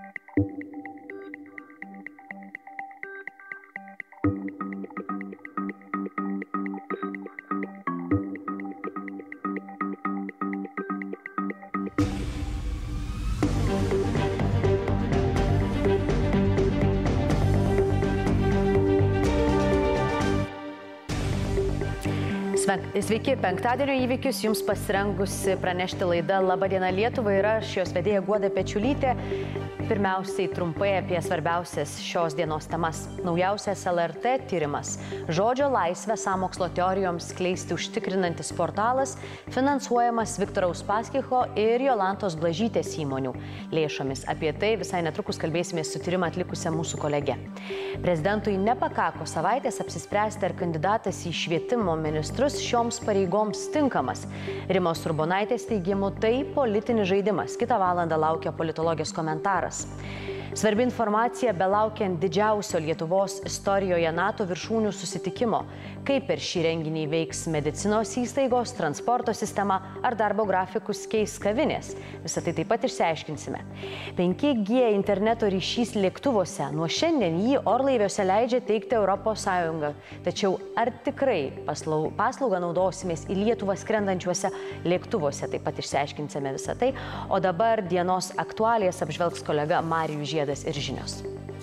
Sveiki, penktadienio įvykius jums pasirengusi pranešti laida Labadiena Lietuva ir aš, jos vedėja Guoda Pečiulytė. Pirmiausiai trumpai apie svarbiausias šios dienos temas. Naujausias LRT tyrimas. Žodžio laisvę sąmokslo teorijoms skleisti užtikrinantis portalas, finansuojamas Viktoro Uspaskicho ir Jolantos Blažytės įmonių lėšomis. Apie tai visai netrukus kalbėsime su tyrimą atlikusią mūsų kolegę. Prezidentui nepakako savaitės apsispręsti, ar kandidatas į švietimo ministrus šioms pareigoms tinkamas. Rimos Urbonaitės teigimu, tai politinis žaidimas. Kitą valandą laukia politologės komentaras. Svarbi informacija belaukiant didžiausio Lietuvos istorijoje NATO viršūnių susitikimo. Kaip per šį renginį veiks medicinos įstaigos, transporto sistema ar darbo grafikus keis kavinės. Visą tai taip pat išsiaiškinsime. 5G interneto ryšys lėktuvuose. Nuo šiandien jį orlaiviuose leidžia teikti Europos Sąjunga. Tačiau ar tikrai paslaugą naudosimės į Lietuvą skrendančiuose lėktuvuose? Taip pat išsiaiškinsime visą tai. O dabar dienos aktualijas apžvelgs kolega Marijus Žiedas ir žinios.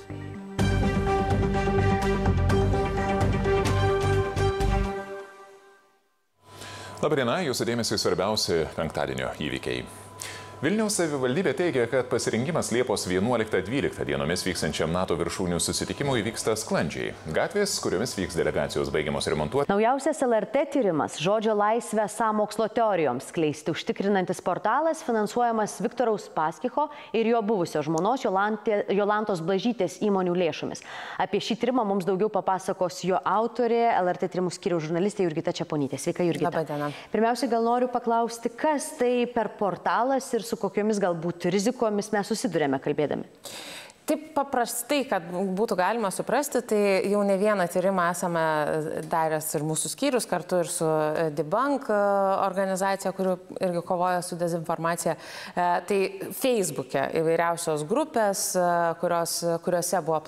Labadiena, jūsų dėmesiui svarbiausi penktadienio įvykiai. Vilniaus savivaldybė teigia, kad pasirengimas Liepos 11-12 dienomis vykstančiam NATO viršūnių susitikimui vyksta sklandžiai. Gatvės, kuriomis vyks delegacijos baigiamos remontuoti. Naujausias LRT tyrimas. Žodžio laisvę sąmokslo teorijoms skleisti užtikrinantis portalas, finansuojamas Viktoro Uspaskicho ir jo buvusio žmonos Jolantos Blažytės įmonių lėšomis. Apie šį tyrimą mums daugiau papasakos jo autorė, LRT tyrimų skyriaus žurnalistė Jurgita Čeponytė. Sveika, Jurgita. Labadiena. Pirmiausia, gal noriu paklausti, kas tai per portalas ir su kokiomis galbūt rizikomis mes susidurėme kalbėdami? Taip paprastai, kad būtų galima suprasti, tai jau ne vieną tyrimą esame daręs ir mūsų skyrius kartu ir su Debunk organizacija, kuri irgi kovoja su dezinformacija. Tai Facebook'e įvairiausios grupės, kuriuose buvo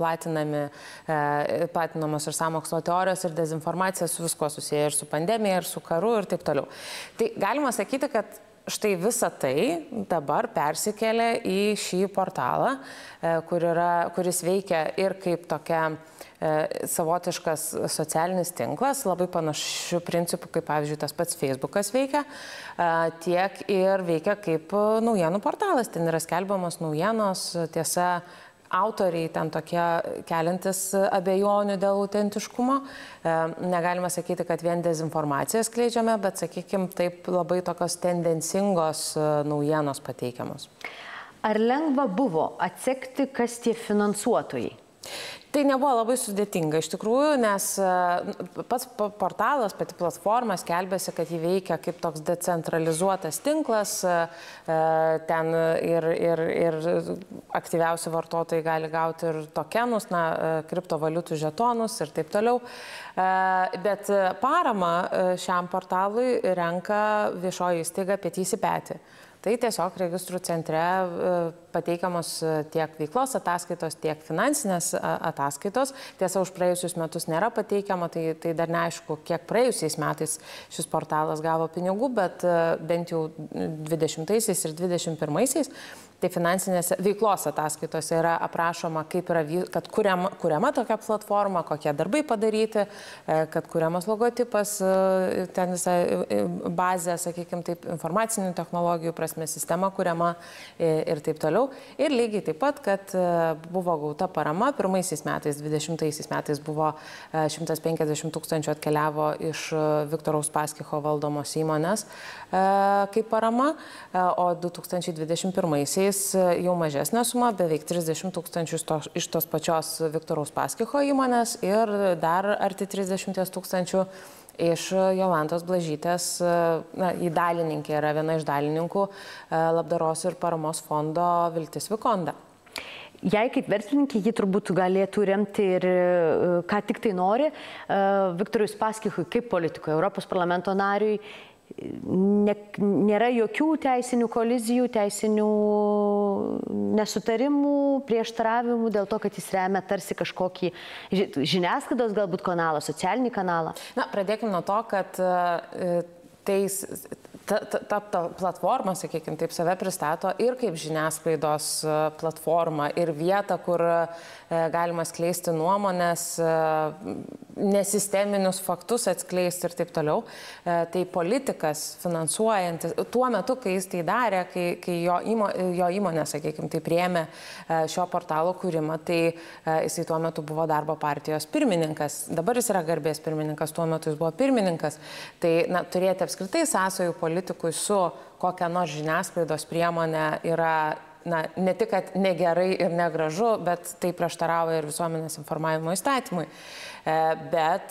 platinamos ir sąmokslo teorijos ir dezinformacija su visko susiję ir su pandemija, ir su karu ir taip toliau. Tai galima sakyti, kad štai visa tai dabar persikėlė į šį portalą, kuris veikia ir kaip tokia savotiškas socialinis tinklas, labai panašių principų, kaip pavyzdžiui tas pats Facebookas veikia, tiek ir veikia kaip naujienų portalas. Ten yra skelbiamos naujienos, tiesa, autoriai ten tokie keliantis abejonių dėl autentiškumo. Negalima sakyti, kad vien dezinformaciją skleidžiame, bet, sakykime, taip labai tokios tendencingos naujienos pateikiamos. Ar lengva buvo atsekti, kas tie finansuotojai? Tai nebuvo labai sudėtinga iš tikrųjų, nes pats portalas, pati platforma skelbėsi, kad jį veikia kaip toks decentralizuotas tinklas, ten ir aktyviausi vartotojai gali gauti ir tokenus, kriptovaliutų žetonus ir taip toliau. Bet paramą šiam portalui renka viešoji įstaiga Petys į petį. Tai tiesiog registrų centre pateikiamos tiek veiklos ataskaitos, tiek finansinės ataskaitos. Tiesa, už praėjusius metus nėra pateikiama, tai dar neaišku, kiek praėjusiais metais šis portalas gavo pinigų, bet bent jau 20-aisiais ir 21-aisiais. Tai finansinėse veiklos ataskaitose yra aprašoma, kaip yra, kad kuriama tokia platforma, kokie darbai padaryti, kad kuriamas logotipas, ten visa bazė, sakykime, taip, informacinių technologijų prasme sistema kuriama ir taip toliau. Ir lygiai taip pat, kad buvo gauta parama, pirmaisiais metais, 20-aisiais metais buvo 150 000 atkeliavo iš Viktoro Uspaskicho valdomos įmonės kaip parama, o 2021-aisiais jau mažesnė suma, beveik 30 000 iš tos pačios Viktoro Uspaskicho įmonės ir dar arti 30 000 iš Jolantos Blažytės, įdalininkė yra viena iš dalininkų labdaros ir paramos fondo Viltis Vikonda. Jei kaip verslininkė, ji turbūt galėtų remti ir ką tik tai nori Viktorui Uspaskichui kaip politikoje, Europos parlamento nariui. nėra jokių teisinių kolizijų, teisinių nesutarimų, prieštaravimų dėl to, kad jis remia tarsi kažkokį žiniasklaidos galbūt kanalą, socialinį kanalą? Na, pradėkime nuo to, kad ta platforma, sakykime, taip save pristato ir kaip žiniasklaidos platforma ir vieta, kur galima skleisti nuomonės, nesisteminius faktus atskleisti ir taip toliau. Tai politikas finansuojantis, tuo metu, kai jis tai darė, kai jo įmonė, sakykime, tai priėmė šio portalo kūrimą, tai jisai tuo metu buvo darbo partijos pirmininkas. Dabar jis yra garbės pirmininkas, tuo metu jis buvo pirmininkas. Tai turėti apskritai sąsajų politikui su kokia nors žiniasklaidos priemonė yra ne tik, kad negerai ir negražu, bet tai prieštarauja ir visuomenės informavimo įstatymui. Bet,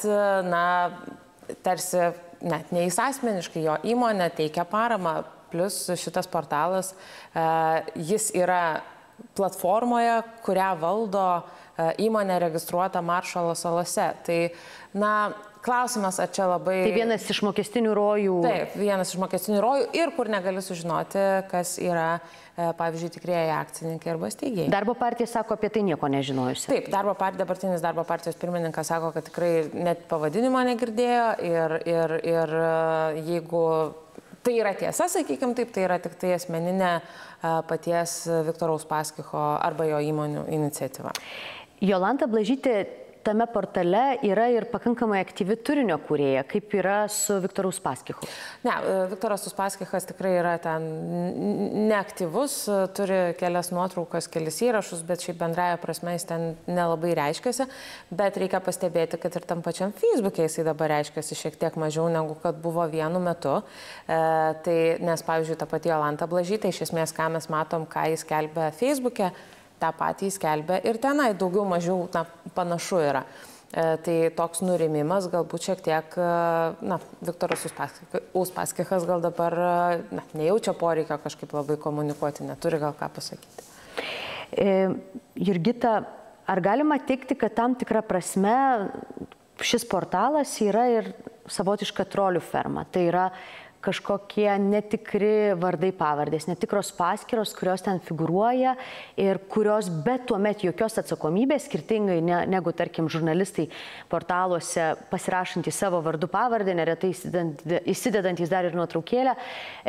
tarsi net ne jis asmeniškai, jo įmonė teikia paramą, plus šitas portalas, jis yra platformoje, kurią valdo įmonė registruota Maršalo salose. Tai, klausimas, ar čia labai... Tai vienas iš mokestinių rojų. Taip, vienas iš mokestinių rojų ir kur negali sužinoti, kas yra, pavyzdžiui, tikrieji akcininkai arba steigėjai. Darbo partija sako apie tai nieko nežinojusi. Taip, dabartinis darbo partijos pirmininkas sako, kad tikrai net pavadinimo negirdėjo ir jeigu tai yra tiesa, sakykime taip, tai yra tik tai asmeninė paties Viktoro Uspaskicho arba jo įmonių iniciatyva. Jolanta Blažytė tame portale yra ir pakankamai aktyvi turinio kūrėja, kaip yra su Viktoru Uspaskichu. Ne, Viktoras Uspaskichas tikrai yra ten neaktyvus, turi kelias nuotraukas, kelis įrašus, bet šiaip bendraja prasme jis ten nelabai reiškiasi, bet reikia pastebėti, kad ir tam pačiam Facebook'e jisai dabar reiškiasi šiek tiek mažiau negu kad buvo vienu metu. Nes, pavyzdžiui, ta pati Jolanta Blažytė, iš esmės, ką mes matom, ką jis skelbia Facebook'e, tą patį skelbia ir tenai daugiau mažiau panašu yra. Tai toks nurimimas galbūt šiek tiek, Viktoras Uspaskichas gal dabar nejaučia poreikio kažkaip labai komunikuoti, neturi gal ką pasakyti. Jurgita, ar galima teikti, kad tam tikrą prasme šis portalas yra ir savotiška trolių ferma? Tai yra kažkokie netikri vardai pavardės, netikros paskyros, kurios ten figuruoja ir kurios be tuomet jokios atsakomybės, skirtingai negu, tarkim, žurnalistai portaluose pasirašantys savo vardu pavardę, neretai įsidedantys dar ir nuotraukėlę,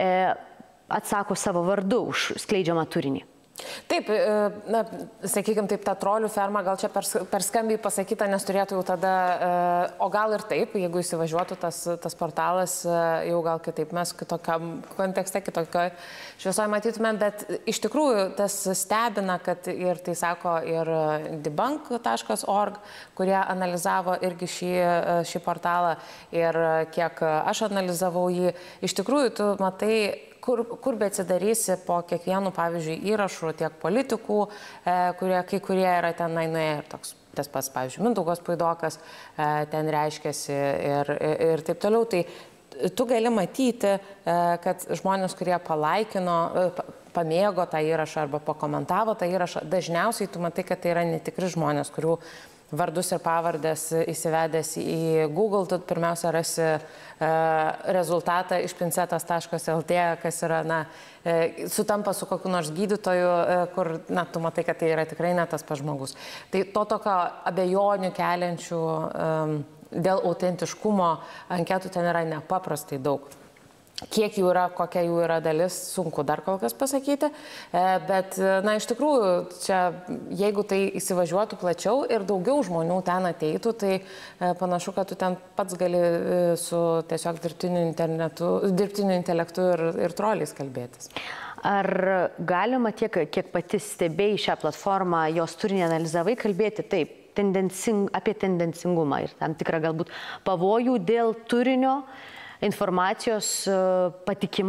atsako savo vardu už skleidžiamą turinį. Taip, sakykime, taip, ta trolių ferma gal čia per skambiai pasakyta, nes turėtų jau tada, o gal ir taip, jeigu įsivažiuotų tas portalas, jau gal kitaip mes kitokiam kontekste, kitokioje šviesoje matytumėm, bet iš tikrųjų tas stebina, kad ir tai sako ir debunk.org, kurie analizavo irgi šį portalą ir kiek aš analizavau jį, iš tikrųjų tu matai, kur beatsidarysi po kiekvienų, pavyzdžiui, įrašų tiek politikų, kai kurie yra ten nuėję ir toks, tas pats, pavyzdžiui, Mindaugas Puidokas ten reiškiasi ir taip toliau. Tai tu gali matyti, kad žmonės, kurie palaikino, pamėgo tą įrašą arba pakomentavo tą įrašą, dažniausiai tu matai, kad tai yra netikri žmonės, kurių vardus ir pavardės įsivedęs į Google, tu pirmiausia rasi rezultatą iš pincetas.lt, kas yra, sutampa su kokiu nors gydytoju, kur, tu matai, kad tai yra tikrai ne tas pats žmogus. Tai to tokio abejonių keliančių dėl autentiškumo anketų ten yra nepaprastai daug. Kiek jų yra, kokia jų yra dalis, sunku dar kol kas pasakyti, bet, iš tikrųjų, čia, jeigu tai įsivažiuotų plačiau ir daugiau žmonių ten ateitų, tai panašu, kad tu ten pats gali su tiesiog dirbtiniu intelektu ir troliais kalbėtis. Ar galima tiek, kiek pati stebėjai šią platformą, jos turinį analizavai, kalbėti taip, apie tendencingumą ir tam tikrą galbūt pavojų dėl turinio, informacijos patikimumo,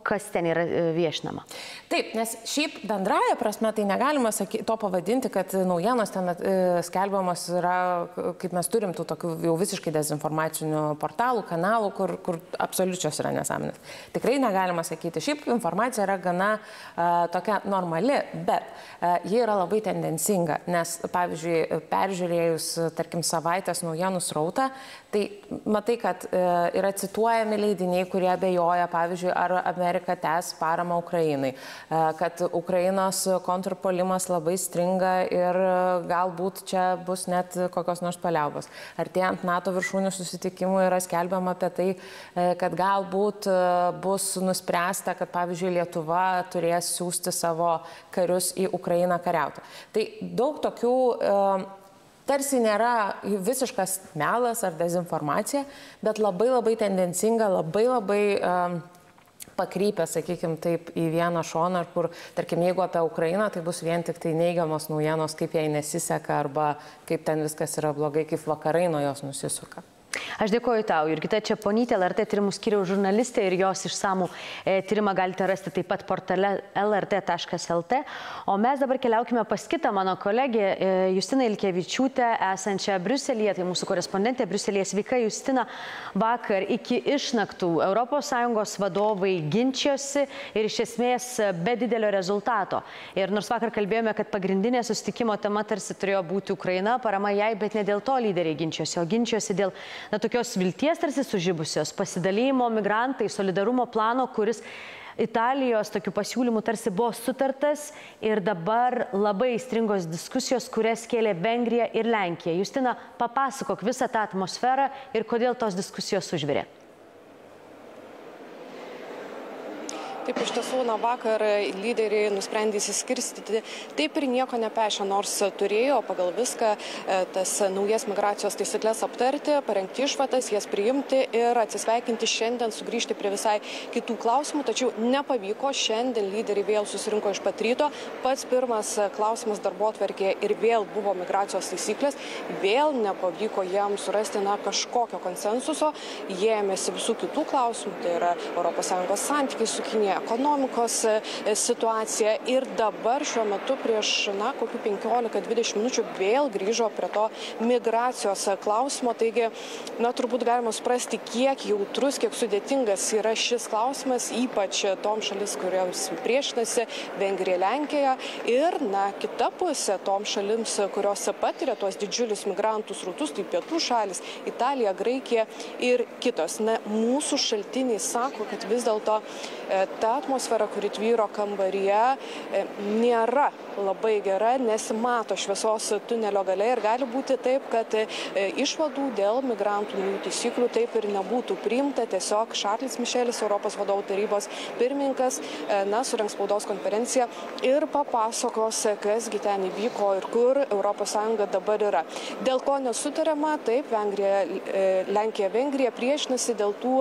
kas ten yra viešinama. Taip, nes šiaip bendraja prasme tai negalima to pavadinti, kad naujienos ten skelbiamos yra, kaip mes turim tų tokių jau visiškai dezinformacinių portalų, kanalų, kur absoliučios yra nesąmonės. Tikrai negalima sakyti. Šiaip informacija yra gana tokia normali, bet ji yra labai tendencinga, nes, pavyzdžiui, peržiūrėjus, tarkim, savaitės naujienų srautą, tai matai, kad yra cituojami leidiniai, kurie abejoja, pavyzdžiui, ar Amerika tęs paramą Ukrainai, kad Ukrainos kontrpuolimas labai stringa ir galbūt čia bus net kokios nors paliaubos. Artėjant NATO viršūnių susitikimų yra skelbiama apie tai, kad galbūt bus nuspręsta, kad, pavyzdžiui, Lietuva turės siųsti savo karius į Ukrainą kariauti. Tai daug tokių tarsi nėra visiškas melas ar dezinformacija, bet labai tendencinga, labai pakrypę, sakykime, taip į vieną šoną, kur, tarkim, jeigu apie Ukrainą, tai bus vien tik tai neigiamos naujienos, kaip jai nesiseka arba kaip ten viskas yra blogai, kaip vakarai nuo jos nusisuka. Aš dėkoju tau. Jurgita Čeponytė, LRT tyrimų skyriaus žurnalistė, ir jos išsamų tyrimą galite rasti taip pat portale lrt.lt. O mes dabar keliaukime pas kitą mano kolegę Justiną Ilkevičiūtę, esančią Briuselyje, tai mūsų korespondentė Briuselyje. Sveika, Justina. Vakar iki išnaktų ES vadovai ginčijosi ir iš esmės be didelio rezultato. Ir nors vakar kalbėjome, kad pagrindinė susitikimo tema tarsi turėjo būti Ukraina, parama jai, bet ne dėl to lyderiai ginčijosi, o ginčijosi dėl tokios vilties tarsi sužibusios, pasidalymo migrantai, solidarumo plano, kuris Italijos tokių pasiūlymų tarsi buvo sutartas, ir dabar labai aistringos diskusijos, kurias kėlė Vengrija ir Lenkija. Justina, papasakok visą tą atmosferą ir kodėl tos diskusijos užvirė. Taip, iš tiesų, vakar lyderiai nusprendė įsiskirstyti, taip ir nieko nepešė, nors turėjo pagal viską tas naujas migracijos taisyklės aptarti, parengti išvadas, jas priimti ir atsisveikinti šiandien, sugrįžti prie visai kitų klausimų, tačiau nepavyko. Šiandien lyderiai vėl susirinko iš pat ryto. Pats pirmas klausimas darbotvarkėje ir vėl buvo migracijos taisyklės, vėl nepavyko jiems surasti kažkokio konsensuso. Jie ėmėsi visų kitų klausimų, tai yra ES santykiai su Kinija, ekonomikos situacija, ir dabar šiuo metu prieš kokių 15-20 minučių vėl grįžo prie to migracijos klausimo. Taigi, turbūt galima suprasti, kiek jautrus, kiek sudėtingas yra šis klausimas, ypač tom šalis, kuriams priešinasi Vengrija, Lenkija, ir kita pusė tom šalims, kurios patiria tuos didžiulius migrantų srautus, tai pietų šalis, Italija, Graikija ir kitos. Mūsų šaltiniai sako, kad vis dėlto ta atmosfera, kuri tvyro kambaryje, nėra labai gera, nesimato šviesos tunelio gale, ir gali būti taip, kad išvadų dėl migrantų naujų taisyklių taip ir nebūtų priimta. Tiesiog Šarlis Mišelis, Europos vadovų tarybos pirmininkas, surengs spaudos konferenciją ir papasakos, kasgi ten įvyko ir kur ES dabar yra. Dėl ko nesutariama, taip, Lenkija, Vengrija priešinasi dėl tų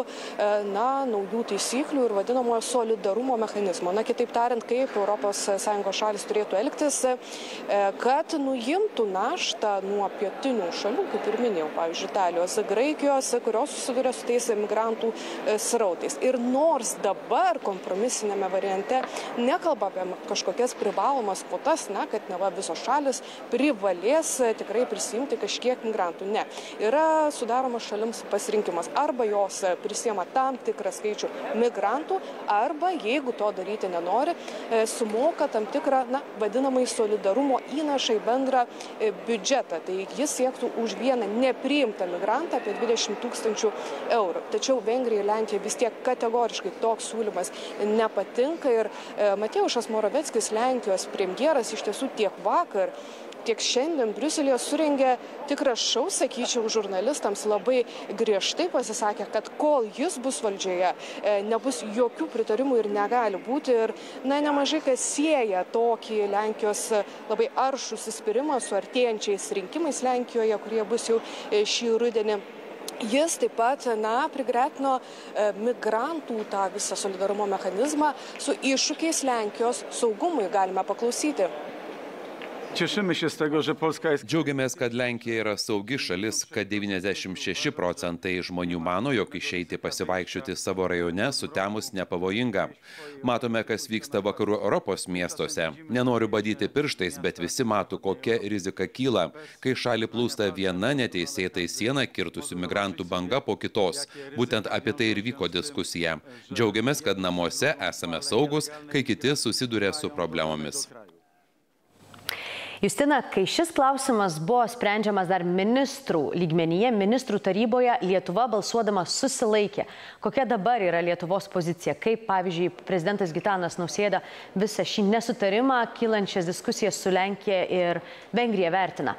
naujų taisyklių ir vadinamojo solidarumo mechanizmo. Kitaip tariant, kaip ES šalis turėtų elgtis, kad nuimtų naštą nuo pietinių šalių, kaip ir minėjau, pavyzdžiui, Italijos, Graikijos, kurios susiduria su tais migrantų srautais. Ir nors dabar kompromisinėme variante nekalba apie kažkokias privalomas kvotas, kad visos šalis privalės tikrai prisimti kažkiek migrantų. Ne. Yra sudaromas šalims pasirinkimas. Arba jos prisiema tam tikrą skaičių migrantų, arba, jeigu to daryti nenori, sumoka tam tikrą, vadinamai solidarumo įnašą į bendrą biudžetą. Tai jis siektų už vieną nepriimtą migrantą apie 20 000 eurų. Tačiau Vengrija ir Lenkija vis tiek kategoriškai toks siūlymas nepatinka, ir Mateušas Moraveckis, Lenkijos premjeras, iš tiesų tiek vakar, tiek šiandien Briuselyje surengė tikrą šou, sakyčiau, žurnalistams, labai griežtai pasisakė, kad kol jis bus valdžioje, nebus jokių pritarimų ir negali būti. Ir nemažai kas sieja tokį Lenkijos labai aršų įsispyrimą su artėjančiais rinkimais Lenkijoje, kurie bus jau šį rudenį. Jis taip pat prigretino migrantų tą visą solidarumo mechanizmą su iššūkiais Lenkijos saugumui. Galime paklausyti. Cieszymy się z tego, że Polska jest... Džiaugiamės, kad Lenkija yra saugi šalis, kad 96% žmonių mano, jog išeiti pasivaikščioti savo rajone sutemus nepavojinga. Matome, kas vyksta vakarų Europos miestuose. Nenoriu badyti pirštais, bet visi mato, kokia rizika kyla, kai šalį plūsta viena neteisėtai siena kirtusių migrantų banga po kitos. Būtent apie tai ir vyko diskusija. Džiaugiamės, kad namuose esame saugus, kai kiti susiduria su problemomis. Justina, kai šis klausimas buvo sprendžiamas dar ministrų lygmenyje, ministrų taryboje, Lietuva balsuodama susilaikė. Kokia dabar yra Lietuvos pozicija? Kaip, pavyzdžiui, prezidentas Gitanas Nausėda visą šį nesutarimą, kylančias diskusijas su Lenkija ir Vengrija vertina?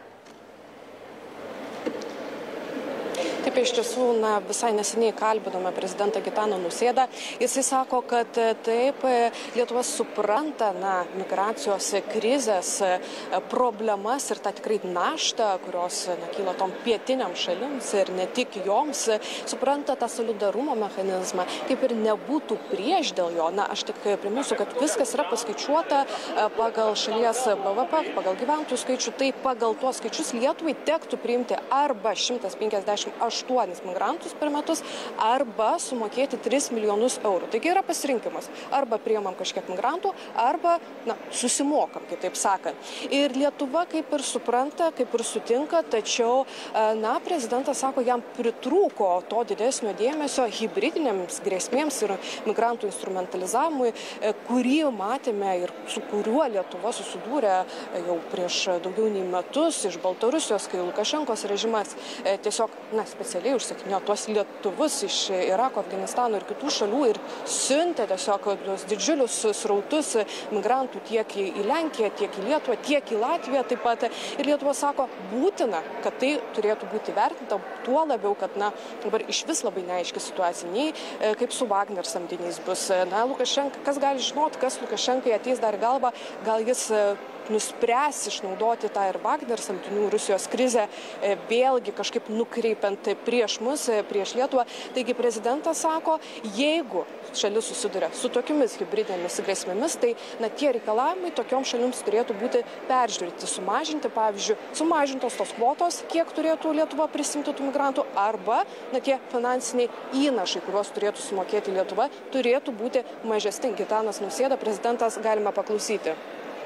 Taip, iš tiesų, visai neseniai kalbinome prezidentą Gitaną Nausėdą. Jisai sako, kad taip, Lietuva supranta migracijos krizės problemas ir tą tikrai naštą, kurios kyla tom pietiniam šalims ir ne tik joms, supranta tą solidarumo mechanizmą, kaip ir nebūtų prieš dėl jo. Aš tik priminsiu, kad viskas yra paskaičiuota pagal šalies BVP, pagal gyventojų skaičių, tai pagal tuos skaičius Lietuvai tektų priimti arba 158 migrantus per metus, arba sumokėti 3 milijonus eurų. Taigi yra pasirinkimas. Arba priimam kažkiek migrantų, arba susimokam, kitaip sakant. Ir Lietuva kaip ir supranta, kaip ir sutinka, tačiau, prezidentas sako, jam pritrūko to didesnio dėmesio hibridinėms grėsmėms ir migrantų instrumentalizavimui, kurį matėme ir su kuriuo Lietuva susidūrė jau prieš daugiau nei metus iš Baltarusijos, kai Lukašenkos režimas tiesiog, specialiai užsakinėjo tuos lietuvus iš Irako, Afganistano ir kitų šalių ir siuntė tiesiog tuos didžiulius srautus migrantų tiek į Lenkiją, tiek į Lietuvą, tiek į Latviją taip pat. Ir Lietuva sako, būtina, kad tai turėtų būti vertinta, tuo labiau, kad dabar iš vis labai neaiški situacija, nei kaip su Wagner samdiniais bus. Lukašenka, kas gali žinoti, kas Lukašenkai ateis dar į galvą, gal jis nuspręs išnaudoti tą ir Wagner samdinių Rusijos krizę, vėlgi kažkaip nukreipiant prieš mus, prieš Lietuvą. Taigi prezidentas sako, jeigu šalis susiduria su tokiamis hibridinėmis grėsmėmis, tai tie reikalavimai tokiom šalims turėtų būti peržiūrėti, sumažinti, pavyzdžiui, sumažintos tos kvotos, kiek turėtų Lietuva prisimti tų migrantų, arba tie finansiniai įnašai, kuriuos turėtų sumokėti Lietuva, turėtų būti mažesni. Gitanas Nausėda, prezidentas, galime paklausyti.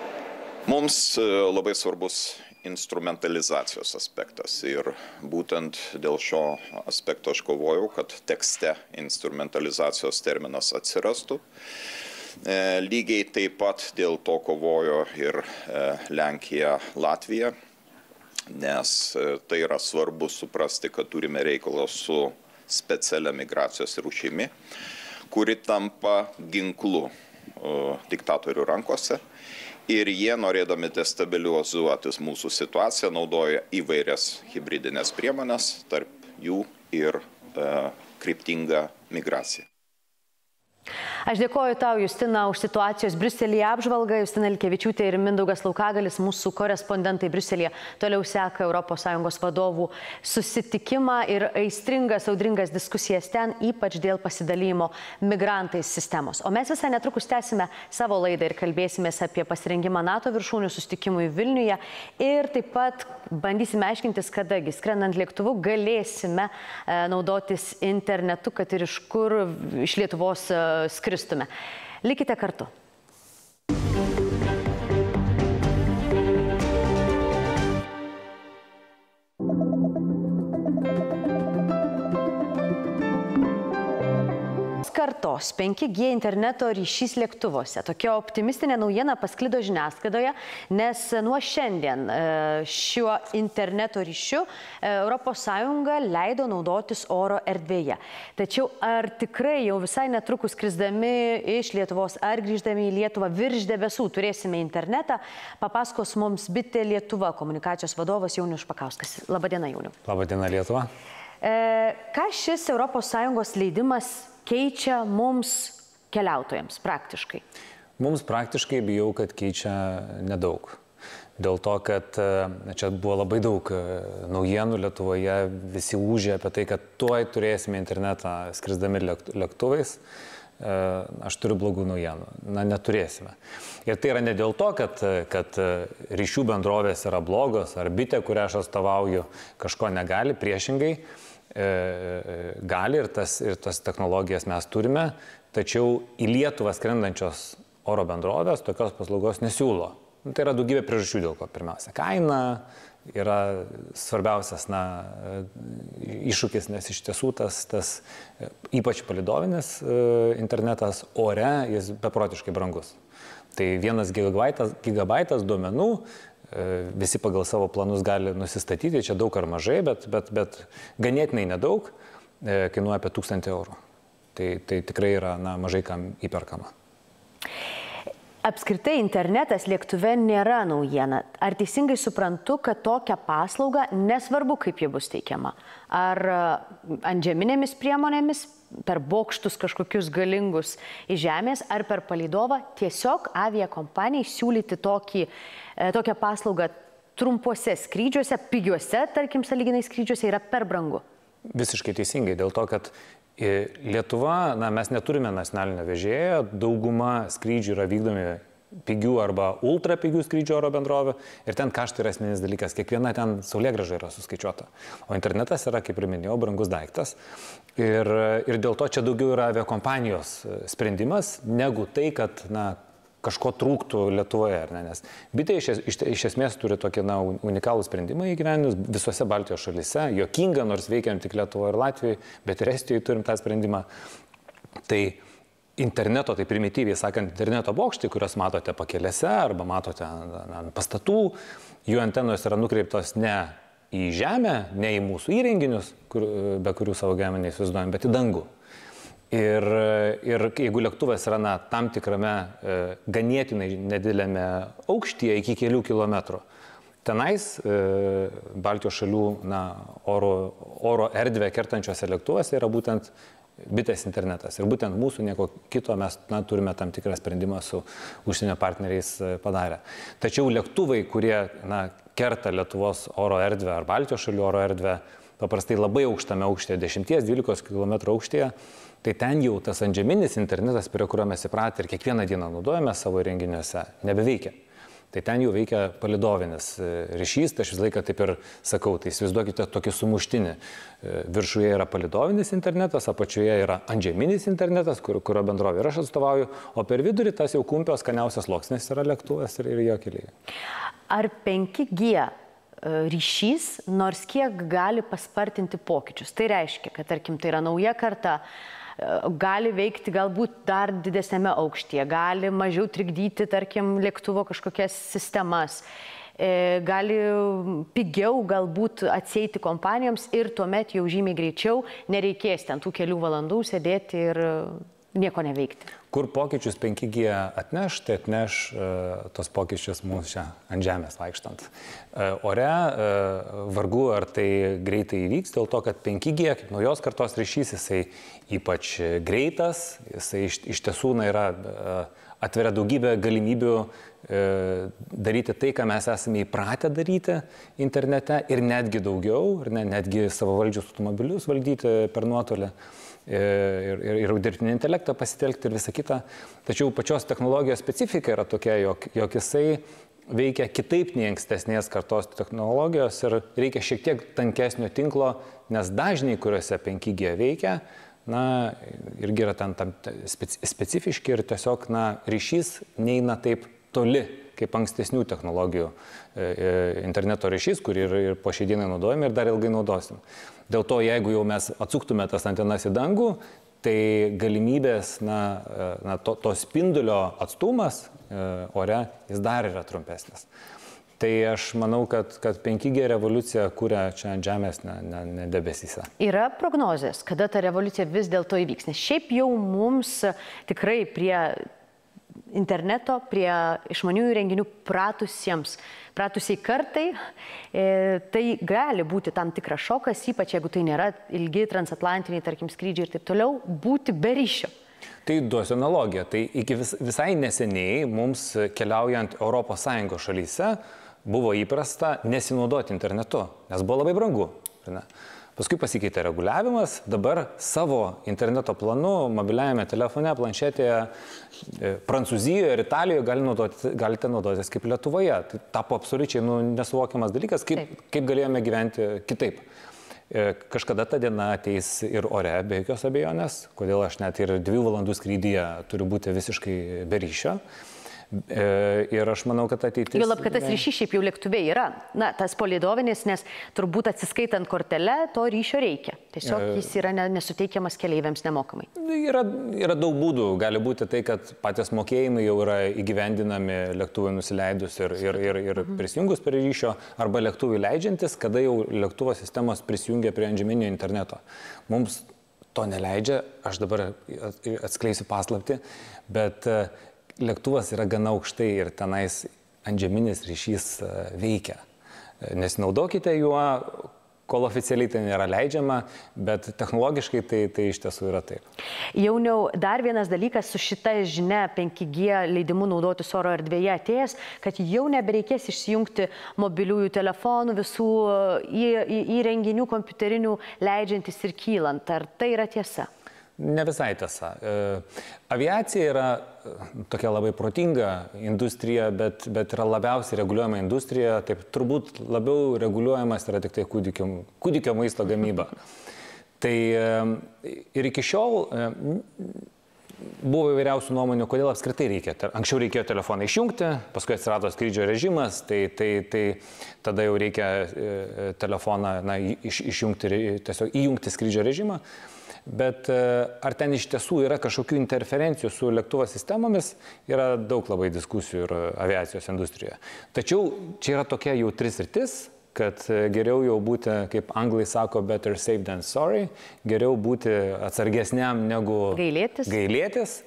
Mums labai svarbus instrumentalizacijos aspektas ir būtent dėl šio aspekto aš kovojau, kad tekste instrumentalizacijos terminas atsirastų. Lygiai taip pat dėl to kovojo ir Lenkija, Latvija, nes tai yra svarbu suprasti, kad turime reikalą su specialia migracijos rūšimi, kuri tampa ginklu diktatorių rankose. Ir jie, norėdami destabilizuoti mūsų situaciją, naudoja įvairias hibridinės priemonės, tarp jų ir kryptingą migraciją. Aš dėkoju tau, Justina, už situacijos Briuselyje apžvalgą. Justina Ilkevičiūtė ir Mindaugas Laukagalis, mūsų korespondentai Briuselyje, toliau seka ES vadovų susitikimą ir aistringas, audringas diskusijas ten, ypač dėl pasidalymo migrantais sistemos. O mes visai netrukus tęsime savo laidą ir kalbėsimės apie pasirengimą NATO viršūnių susitikimui Vilniuje ir taip pat bandysime aiškintis, kadagi skrendant lėktuvu galėsime naudotis internetu, kad ir iš kur iš Lietuvos skristume. Likite kartu. Kartos 5G interneto ryšys lėktuvuose. Tokia optimistinė naujiena pasklido žiniasklaidoje, nes nuo šiandien šiuo interneto ryšiu ES leido naudotis oro erdvėje. Tačiau ar tikrai jau visai netrukus skrisdami iš Lietuvos ar grįždami į Lietuvą virš debesų turėsime internetą, papasakos mums Bitė Lietuva komunikacijos vadovas Jaunius Špakauskas. Labadiena, Jauniu. Labadiena, Lietuva. Ką šis ES leidimas keičia mums keliautojams praktiškai? Mums praktiškai bijau, kad keičia nedaug. Dėl to, kad čia buvo labai daug naujienų Lietuvoje, visi ūžė apie tai, kad tuoj turėsime internetą skrisdami lėktuvais. aš turiu blogų naujienų. Na, neturėsime. Ir tai yra ne dėl to, kad ryšių bendrovės yra blogos, ar bitė, kurią aš atstovauju, kažko negali, priešingai gali ir tas technologijas mes turime, tačiau į Lietuvą skrendančios oro bendrovės tokios paslaugos nesiūlo. Tai yra daugybė priežasčių, dėl ko pirmiausia. Kaina yra svarbiausias iššūkis, nes iš tiesų tas ypač palidovinis internetas ore, jis beprotiškai brangus. Tai 1 gigabaitas duomenų visi pagal savo planus gali nusistatyti, čia daug ar mažai, bet ganėtinai nedaug, kainuoja apie 1000 eurų. Tai tikrai yra mažai kam įperkama. Apskritai internetas lėktuve nėra naujiena. Ar teisingai suprantu, kad tokią paslaugą, nesvarbu kaip ji bus teikiama, ar antžeminėmis priemonėmis, per bokštus kažkokius galingus iš žemės, ar per palydovą, tiesiog aviakompanijai siūlyti tokią paslaugą trumpuose skrydžiuose, pigiuose, tarkim, sąlyginai skrydžiuose yra per brangu? Visiškai teisingai, dėl to, kad Lietuva, mes neturime nacionalinio vežėjo, dauguma skrydžių yra vykdomi pigių arba ultra pigių skrydžių oro bendrovė ir ten kaštai yra esminis dalykas, kiekviena ten saulėgrąža yra suskaičiuota. O internetas yra, kaip ir minėjau, brangus daiktas ir dėl to čia daugiau yra aviakompanijos sprendimas, negu tai, kad kažko trūktų Lietuvoje, ar ne? Nes bitė iš esmės turi tokį unikalų sprendimą įgyvendinus visose Baltijos šalyse, juokinga, nors veikiam tik Lietuvoje ir Latvijoje, bet ir Estijoje turim tą sprendimą. Tai interneto, tai primityviai sakant, interneto bokštai, kuriuos matote pakelėse arba matote ant pastatų, jų antenos yra nukreiptos ne į žemę, ne į mūsų įrenginius, be kurių savo gyvenimą neįsivaizduojam, bet į dangų. Ir jeigu lėktuvas yra tam tikrame ganėtinai nedidelėme aukštyje iki kelių kilometrų, tenais Baltijos šalių oro erdvę kertančiose lėktuvuose yra būtent bitės internetas. Ir būtent mūsų nieko kito mes turime tam tikrą sprendimą su užsienio partneriais padarę. Tačiau lėktuvai, kurie kerta Lietuvos oro erdvę ar Baltijos šalių oro erdvę, paprastai labai aukštame aukštyje, 10-12 km aukštyje, tai ten jau tas antžeminis internetas, prie kurio mes įpratę ir kiekvieną dieną naudojame savo renginiuose, nebeveikia. Tai ten jau veikia palidovinis ryšys, tai aš visą laiką taip ir sakau, tai įsivaizduokite tokį sumuštinį. Viršuje yra palidovinis internetas, apačioje yra antžeminis internetas, kurio bendrovė ir aš atstovauju, o per vidurį tas jau kumpios skaniausias sluoksnis yra lėktuvas ir jo keliai. Ar 5G ryšys nors kiek gali paspartinti pokyčius? Tai reiškia, kad tarkim tai yra nauja karta, gali veikti galbūt dar didesnėme aukštyje, gali mažiau trikdyti, tarkim, lėktuvo kažkokias sistemas, gali pigiau galbūt atsieiti kompanijoms ir tuomet jau žymiai greičiau nereikės ten tų kelių valandų sėdėti ir nieko neveikti. Kur pokyčius 5G atneš, tai atneš tos pokyčius mūsų čia ant žemės vaikštant. Ore vargu ar tai greitai įvyks, dėl to, kad 5G, kaip naujos kartos ryšys, jisai ypač greitas, jisai iš tiesų atveria daugybę galimybių daryti tai, ką mes esame įpratę daryti internete ir netgi daugiau, ir netgi savavaldžius automobilius valdyti per nuotolį. Ir dirbtinį intelektą pasitelkti ir visą kitą. Tačiau pačios technologijos specifika yra tokia, jog jisai veikia kitaip nei ankstesnės kartos technologijos ir reikia šiek tiek tankesnio tinklo, nes dažniai, kuriuose 5G veikia, irgi yra tam specifiški ir tiesiog ryšys neina taip toli kaip ankstesnių technologijų interneto ryšys, kurį ir po šiai dienai naudojame ir dar ilgai naudosim. Dėl to, jeigu jau mes atsuktume tas antenas į dangų, tai galimybės, to spindulio atstumas ore, jis dar yra trumpesnis. Tai aš manau, kad 5G revoliucija kuria čia ant žemės, ne debesyse. Yra prognozės, kada ta revoliucija vis dėlto įvyks, nes šiaip jau mums tikrai prie interneto, prie išmaniųjų renginių pratusiai kartai, tai gali būti tam tikras šokas, ypač jeigu tai nėra ilgi transatlantiniai, tarkim, skrydžiai ir taip toliau, būti be ryšio. Tai duosiu analogiją. Tai iki visai neseniai mums keliaujant ES šalyse buvo įprasta nesinaudoti internetu, nes buvo labai brangu. Paskui pasikeitė reguliavimas, dabar savo interneto planu, mobiliajame telefone, planšetėje, Prancūzijoje ir Italijoje galite naudotis kaip Lietuvoje. Tai tapo absoliučiai nesuvokiamas dalykas, kaip galėjome gyventi kitaip. Kažkada ta diena ateis ir ore, be jokios abejonės, kodėl aš net ir 2 valandų skrydyje turiu būti visiškai be ryšio. Ir aš manau, kad ateitis... Juolab, kad tas ryšys šiaip jau lėktuve yra. Na, tas palidovinis, nes turbūt atsiskaitant kortelę, to ryšio reikia. Tiesiog jis yra nesuteikiamas keleiviams nemokamai. Yra daug būdų. Gali būti tai, kad patys mokėjimai jau yra įgyvendinami lėktuvui nusileidus ir prisijungus prie ryšio, arba lėktuvui leidžiantis, kada jau lėktuvo sistemos prisijungia prie antžeminio interneto. Mums to neleidžia, aš dabar atskleisiu paslaptį, bet lėktuvas yra gana aukštai ir tenais antžeminis ryšys veikia. Nesinaudokite juo, kol oficialiai tai nėra leidžiama, bet technologiškai tai iš tiesų yra taip. Jauniau, dar vienas dalykas su šita žinia 5G leidimu naudotis oro erdvėje atėjęs, kad jau nebereikės išsijungti mobiliųjų telefonų, visų įrenginių kompiuterinių leidžiantis ir kylant. Ar tai yra tiesa? Ne visai tiesa. Aviacija yra tokia labai protinga industrija, bet yra labiausiai reguliuojama industrija. Taip, turbūt labiau reguliuojamas yra tik tai kūdikio maisto gamyba. Tai ir iki šiol buvo įvairiausių nuomonių, kodėl apskritai reikia. Anksčiau reikėjo telefoną išjungti, paskui atsirado skrydžio režimas, tai tada jau reikia telefoną išjungti, tiesiog įjungti skrydžio režimą. Bet ar ten iš tiesų yra kažkokių interferencijų su lėktuvo sistemomis, yra daug labai diskusijų ir aviacijos industrijoje. Tačiau čia yra tokia jautri sritis, kad geriau jau būti, kaip anglai sako, better safe than sorry, geriau būti atsargesniam negu gailėtis.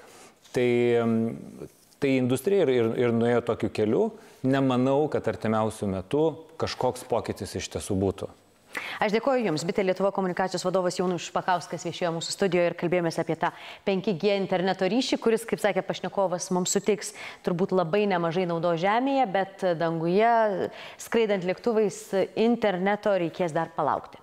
Tai industrija ir nuėjo tokiu keliu. Nemanau, kad artimiausių metų kažkoks pokytis iš tiesų būtų. Aš dėkoju Jums, Bitė Lietuva komunikacijos vadovas Jaunius Špakauskas viešėjo mūsų studijoje ir kalbėjomės apie tą 5G interneto ryšį, kuris, kaip sakė pašnekovas, mums suteiks turbūt labai nemažai naudos žemėje, bet danguje, skraidant lėktuvais, interneto reikės dar palaukti.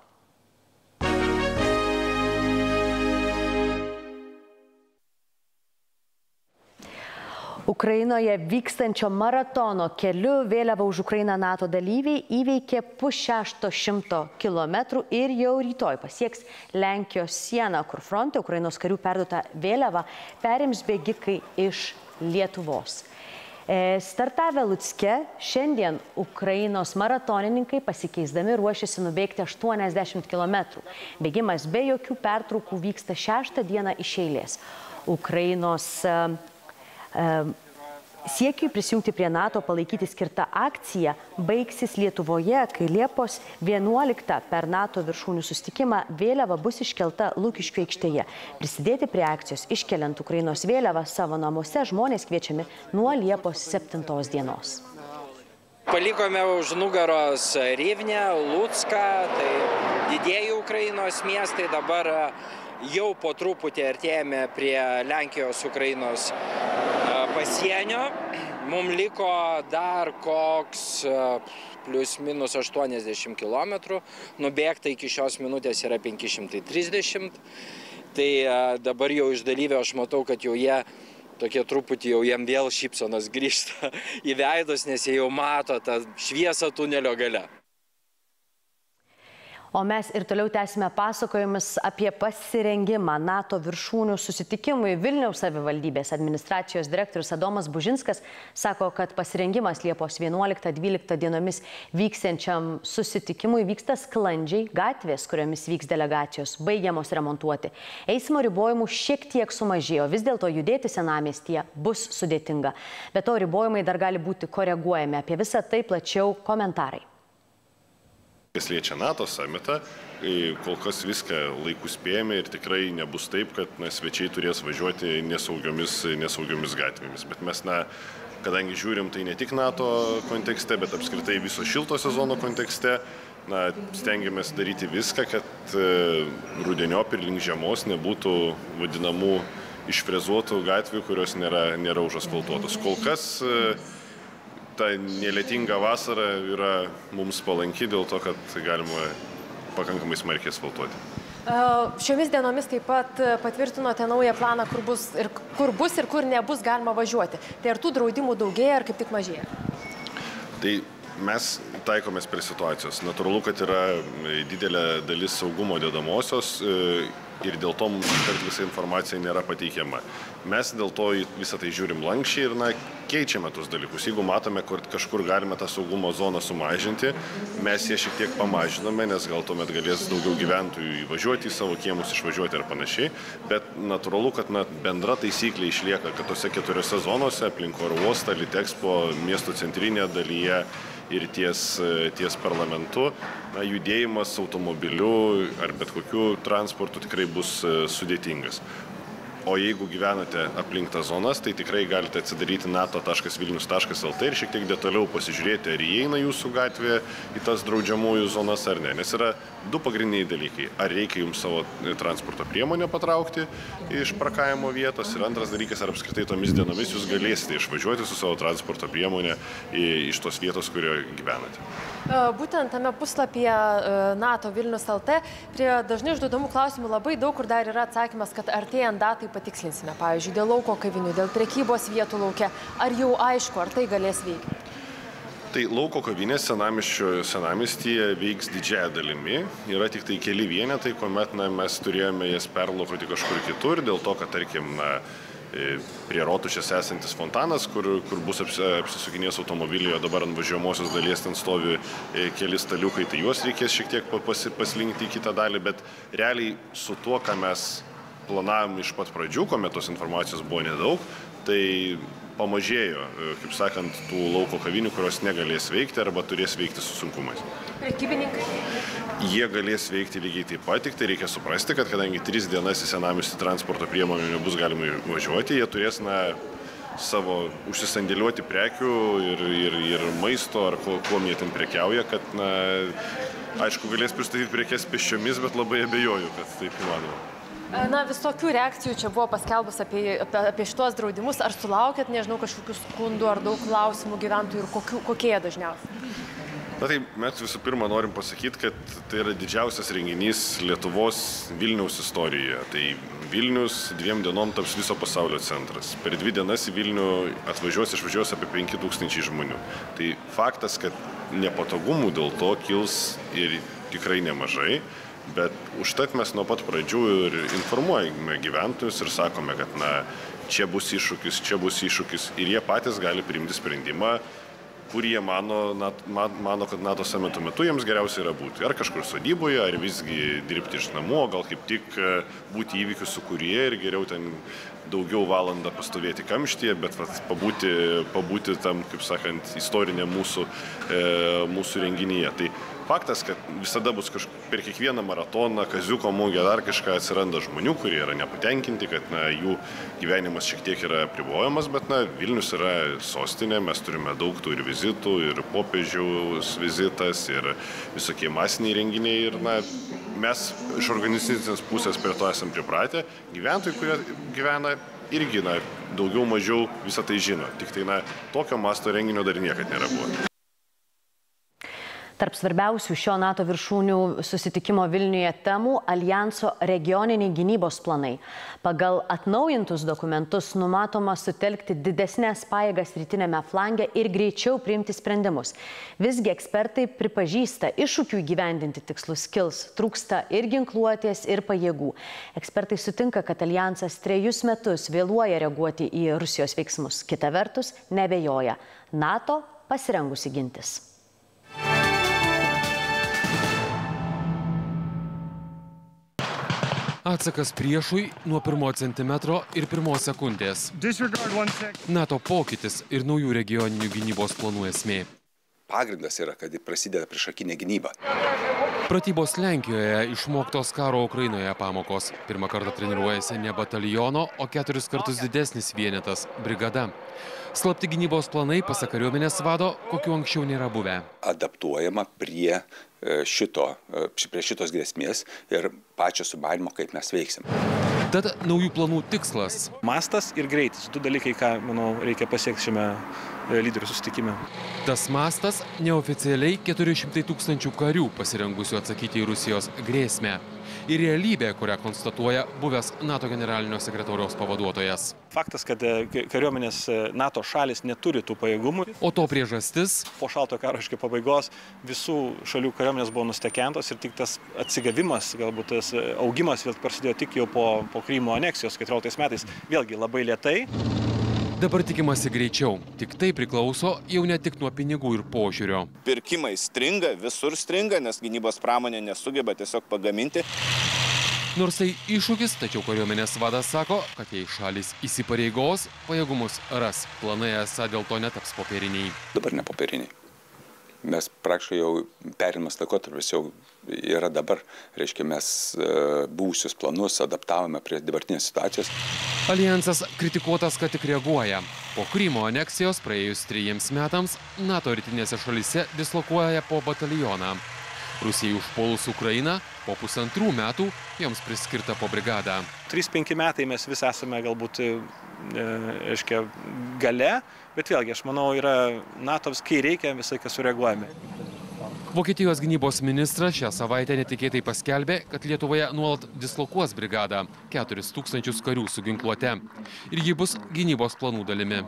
Ukrainoje vykstančio maratono keliu vėliavą už Ukrainą NATO dalyviai įveikė 500 kilometrų ir jau rytoj pasieks Lenkijos sieną, kur fronte Ukrainos karių perduotą vėliavą perims bėgikai iš Lietuvos. Startavę Lucke, šiandien Ukrainos maratonininkai pasikeisdami ruošiasi nubėgti 80 km. Bėgimas be jokių pertraukų vyksta 6. dieną iš eilės. Ukrainos siekiui prisijungti prie NATO palaikyti skirta akcija baigsis Lietuvoje, kai Liepos 11 per NATO viršūnių susitikimą vėliava bus iškelta Lukiškių aikštėje. Prisidėti prie akcijos iškeliant Ukrainos vėliavą savo namuose žmonės kviečiami nuo Liepos 7 dienos. Palikome už nugaros Rivnę, Lucką, tai didieji Ukrainos miestai, dabar jau po truputį artėjame prie Lenkijos-Ukrainos pasienio. Mums liko dar koks plus minus 80 km. Nubėgta iki šios minutės yra 530. Tai dabar jau iš dalyvio aš matau, kad jau jie tokie truputį jau jiem vėl šypsenos grįžta į veidus, nes jie jau mato tą šviesą tunelio gale. O mes ir toliau tęsime pasakojimus apie pasirengimą NATO viršūnių susitikimui. Vilniaus savivaldybės administracijos direktorius Adomas Bužinskas sako, kad pasirengimas Liepos 11-12 dienomis vyksiančiam susitikimui vyksta sklandžiai, gatvės, kuriomis vyks delegacijos, baigiamos remontuoti. Eismo ribojimų šiek tiek sumažėjo, vis dėlto judėti senamiestyje bus sudėtinga. Bet to ribojimai dar gali būti koreguojami. Apie visą tai plačiau komentarai. Kas liečia NATO samitą, kol kas viską laiku spėjame ir tikrai nebus taip, kad svečiai turės važiuoti nesaugiomis gatvėmis. Bet mes, kadangi žiūrim tai ne tik NATO kontekste, bet apskritai viso šilto sezono kontekste, stengiamės daryti viską, kad rudeniop ir link žiemos nebūtų vadinamų išfrezuotų gatvių, kurios nėra užasfaltuotos. Kol kas ta nelietinga vasara yra mums palanki dėl to, kad galima pakankamai smarkiai asfaltuoti. Šiomis dienomis taip pat patvirtinote naują planą, kur bus ir kur nebus galima važiuoti. Tai ar tų draudimų daugėja, ar kaip tik mažėja? Tai mes taikomės prie situacijos. Natūralu, kad yra didelė dalis saugumo dedamosios ir dėl to mums visa informacija nėra pateikiama. Mes dėl to visą tai žiūrim lankščiai ir keičiame tus dalykus. Jeigu matome, kur kažkur galime tą saugumo zoną sumažinti, mes ją šiek tiek pamažiname, nes gal tuomet galės daugiau gyventojų įvažiuoti į savo kiemus, išvažiuoti ir panašiai. Bet natūralu, kad bendra taisyklė išlieka, kad tose 4 zonose aplink oro uostą, Litexpo, miesto centrinėje dalyje ir ties parlamentu, judėjimas automobiliu ar bet kokiu transportu tikrai bus sudėtingas. O jeigu gyvenate aplink tas zonas, tai tikrai galite atsidaryti nato.vilnius.lt ir šiek tiek detaliau pasižiūrėti, ar įeina jūsų gatvė į tas draudžiamųjų zonas ar ne. Nes yra 2 pagrindiniai dalykai. Ar reikia jums savo transporto priemonę patraukti iš parkavimo vietos ir antras dalykas, ar apskritai tomis dienomis jūs galėsite išvažiuoti su savo transporto priemonė iš tos vietos, kurioje gyvenate. Būtent tame puslapyje NATO Vilnius.lt prie dažnai užduodamų klausimų labai daug, kur dar yra atsakymas, kad artėjant datai patikslinsime, pavyzdžiui, dėl lauko kavinių, dėl prekybos vietų lauke. Ar jau aišku, ar tai galės veikti? Tai lauko kavinės senamiestyje veiks didžiąją dalimi. Yra tik tai keli vienetai, kuomet mes turėjome jas perlokoti kažkur kitur, dėl to, kad, tarkim, prie Rotušės esantis fontanas, kur bus apsisukinės automobiliai, o dabar ant važiuojamosios dalies ten stovi keli staliukai, tai juos reikės šiek tiek paslinkti į kitą dalį, bet realiai su tuo, ką mes planavom iš pat pradžių, kuomet tos informacijos buvo nedaug, tai pamažėjo, kaip sakant, tų lauko kavinių, kurios negalės veikti arba turės veikti su sunkumais. Prekybininkai? Jie galės veikti lygiai taip pat, tik tai reikia suprasti, kad kadangi 3 dienas į senamiestį transporto priemonių nebus galima važiuoti, jie turės savo užsisandėliuoti prekių ir maisto, ar kuom jie ten prekiauja, kad, aišku, galės pristatyti prekes pėsčiomis, bet labai abejoju, kad taip įmanoma. Visokių reakcijų čia buvo paskelbus apie šitos draudimus. Ar sulaukėt, nežinau, kažkokių skundų ar daug klausimų gyventojų ir kokie jie dažniausiai? Tai mes visų pirma norim pasakyti, kad tai yra didžiausias renginys Lietuvos Vilniaus istorijoje. Tai Vilnius 2 dienom taps viso pasaulio centras. Per 2 dienas į Vilnių išvažiuos apie 5000 žmonių. Tai faktas, kad nepatogumų dėl to kils ir tikrai nemažai. Bet užtat mes nuo pat pradžių ir informuojame gyventojus ir sakome, kad čia bus iššūkis ir jie patys gali priimti sprendimą, kur jie mano, kad NATO samito metu jiems geriausia yra būti. Ar kažkur sodyboje, ar visgi dirbti iš namų, gal kaip tik būti įvykių sukūrėje ir geriau ten daugiau valandą pastovėti kamštyje, bet pabūti tam, kaip sakant, istorinė mūsų renginyje. Tai faktas, kad visada bus per kiekvieną maratoną, kaziuko mugę, dar kažką atsiranda žmonių, kurie yra nepatenkinti, kad jų gyvenimas šiek tiek yra apribojamas, bet Vilnius yra sostinė, mes turime daug tų ir vizitų, ir popiežiaus vizitas, ir visokie masiniai renginiai. Ir mes iš organizacinės pusės prie to esam pripratę. Gyventojai, kurie gyvena, irgi daugiau mažiau visą tai žino. Tik tai tokio masto renginio dar niekad nėra buvo. Tarp svarbiausių šio NATO viršūnių susitikimo Vilniuje temų Aljanso regioniniai gynybos planai. Pagal atnaujintus dokumentus numatoma sutelkti didesnės pajėgas rytinėme flange ir greičiau priimti sprendimus. Visgi ekspertai pripažįsta, iššūkių įgyvendinti tikslus kils, trūksta ir ginkluotės, ir pajėgų. Ekspertai sutinka, kad Aljansas 3 metus vėluoja reaguoti į Rusijos veiksmus. Kita vertus, neabejoja, NATO pasirengusi gintis. Atsakas priešui nuo 1 centimetro ir 1 sekundės. NATO pokytis ir naujų regioninių gynybos planų esmė. Pagrindas yra, kad prasideda priešakinė gynyba. Pratybos Lenkijoje išmoktos karo Ukrainoje pamokos. Pirmą kartą treniruojasi ne bataliono, o 4 kartus didesnis vienetas – brigada. Slapti gynybos planai, pasak kariuomenės vado, kokių anksčiau nėra buvę. Adaptuojama prie šitos grėsmės ir pačio subarinimo, kaip mes veiksim. Tad naujų planų tikslas. Mastas ir greitis. 2 dalykai, ką, manau, reikia pasiekti šiame lyderių susitikime. Tas mastas neoficialiai 400 000 karių pasirengusių atsakyti į Rusijos grėsmę. Ir realybė, kurią konstatuoja buvęs NATO generalinio sekretoriaus pavaduotojas. Faktas, kad kariuomenės NATO šalis neturi tų pajėgumų. O to priežastis? Po šalto karo pabaigos visų šalių kariuomenės buvo nustekentos ir tik tas atsigavimas, galbūt tas augimas vėl prasidėjo tik jau po Krymo aneksijos 14 metais. Vėlgi labai lėtai. Dabar tikimasi greičiau. Tik tai priklauso jau ne tik nuo pinigų ir požiūrio. Pirkimai stringa, visur stringa, nes gynybos pramonė nesugeba tiesiog pagaminti. Nors tai iššūkis, tačiau kariuomenės vadas sako, kad jei šalis įsipareigos, pajėgumus ras. Planai esą dėl to netaps popieriniai. Dabar ne popieriniai. Mes praktiškai jau perimas laikotarpis jau yra dabar. Reiškia, mes buvusius planus adaptavome prie dabartinės situacijos. Alijansas kritikuotas, kad tik reaguoja. Po Krymo aneksijos praėjus 3 metams NATO rytinėse šalyse dislokuoja po batalioną. Rusijai užpuolus Ukrainą po 1,5 metų joms priskirta po brigadą. 3-5 metai mes vis esame galbūt gale, bet vėlgi aš manau yra NATO, kai reikia, visai kas sureaguojame. Vokietijos gynybos ministras šią savaitę netikėtai paskelbė, kad Lietuvoje nuolat dislokuos brigadą 4000 karių su ginkluote. Ir ji bus gynybos planų dalimi.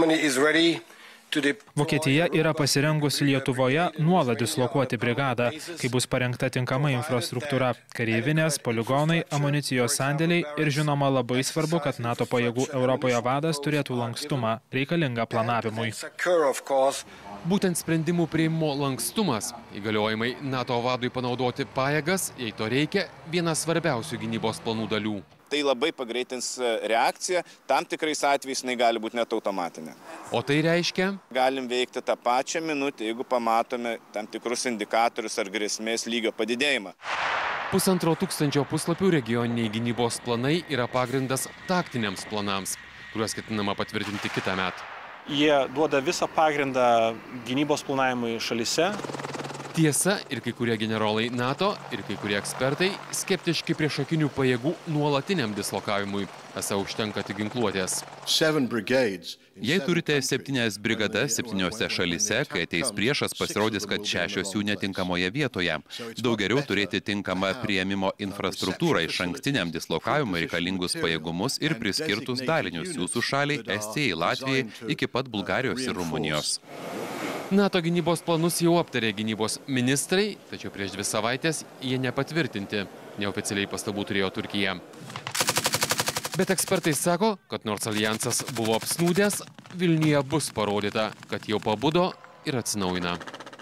Vokietija yra pasirengusi Lietuvoje nuolat dislokuoti brigadą, kai bus parengta tinkama infrastruktūra, kareivinės, poligonai, amunicijos sandėliai ir žinoma labai svarbu, kad NATO pajėgų Europoje vadas turėtų lankstumą, reikalingą planavimui. Būtent sprendimų priimimo lankstumas, įgaliojimai NATO vadui panaudoti pajėgas, jei to reikia, vienas svarbiausių gynybos planų dalių. Tai labai pagreitins reakciją, tam tikrais atvejais jinai gali būti net automatinė. O tai reiškia? Galim veikti tą pačią minutę, jeigu pamatome tam tikrus indikatorius ar grėsmės lygio padidėjimą. 1500 puslapių regioniniai gynybos planai yra pagrindas taktiniams planams, kuriuos ketinama patvirtinti kitą metą. Jie duoda visą pagrindą gynybos planavimui šalyse. Tiesa, ir kai kurie generolai NATO, ir kai kurie ekspertai skeptiški priešakinių pajėgų nuolatiniam dislokavimui, esą užtenka tik ginkluotės. Jei turite 7 brigadas 7 šalyse, kai ateis priešas, pasirodys, kad 6 jų netinkamoje vietoje. Daug geriau turėti tinkamą priėmimo infrastruktūrą išankstiniam dislokavimui reikalingus pajėgumus ir priskirtus dalinius jūsų šaliai, Estijai, Latvijai, iki pat Bulgarijos ir Rumunijos. NATO gynybos planus jau aptarė gynybos ministrai, tačiau prieš 2 savaitės jie nepatvirtinti. Neoficialiai pastabų turėjo Turkija. Bet ekspertai sako, kad nors alijansas buvo apsnūdęs, Vilniuje bus parodyta, kad jau pabudo ir atsinaujina.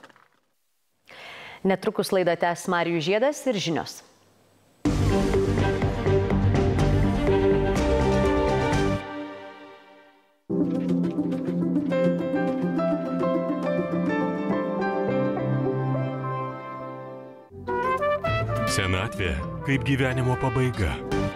Netrukus laidą tęs Marijus Žiedas ir žinios. Senatvė kaip gyvenimo pabaiga.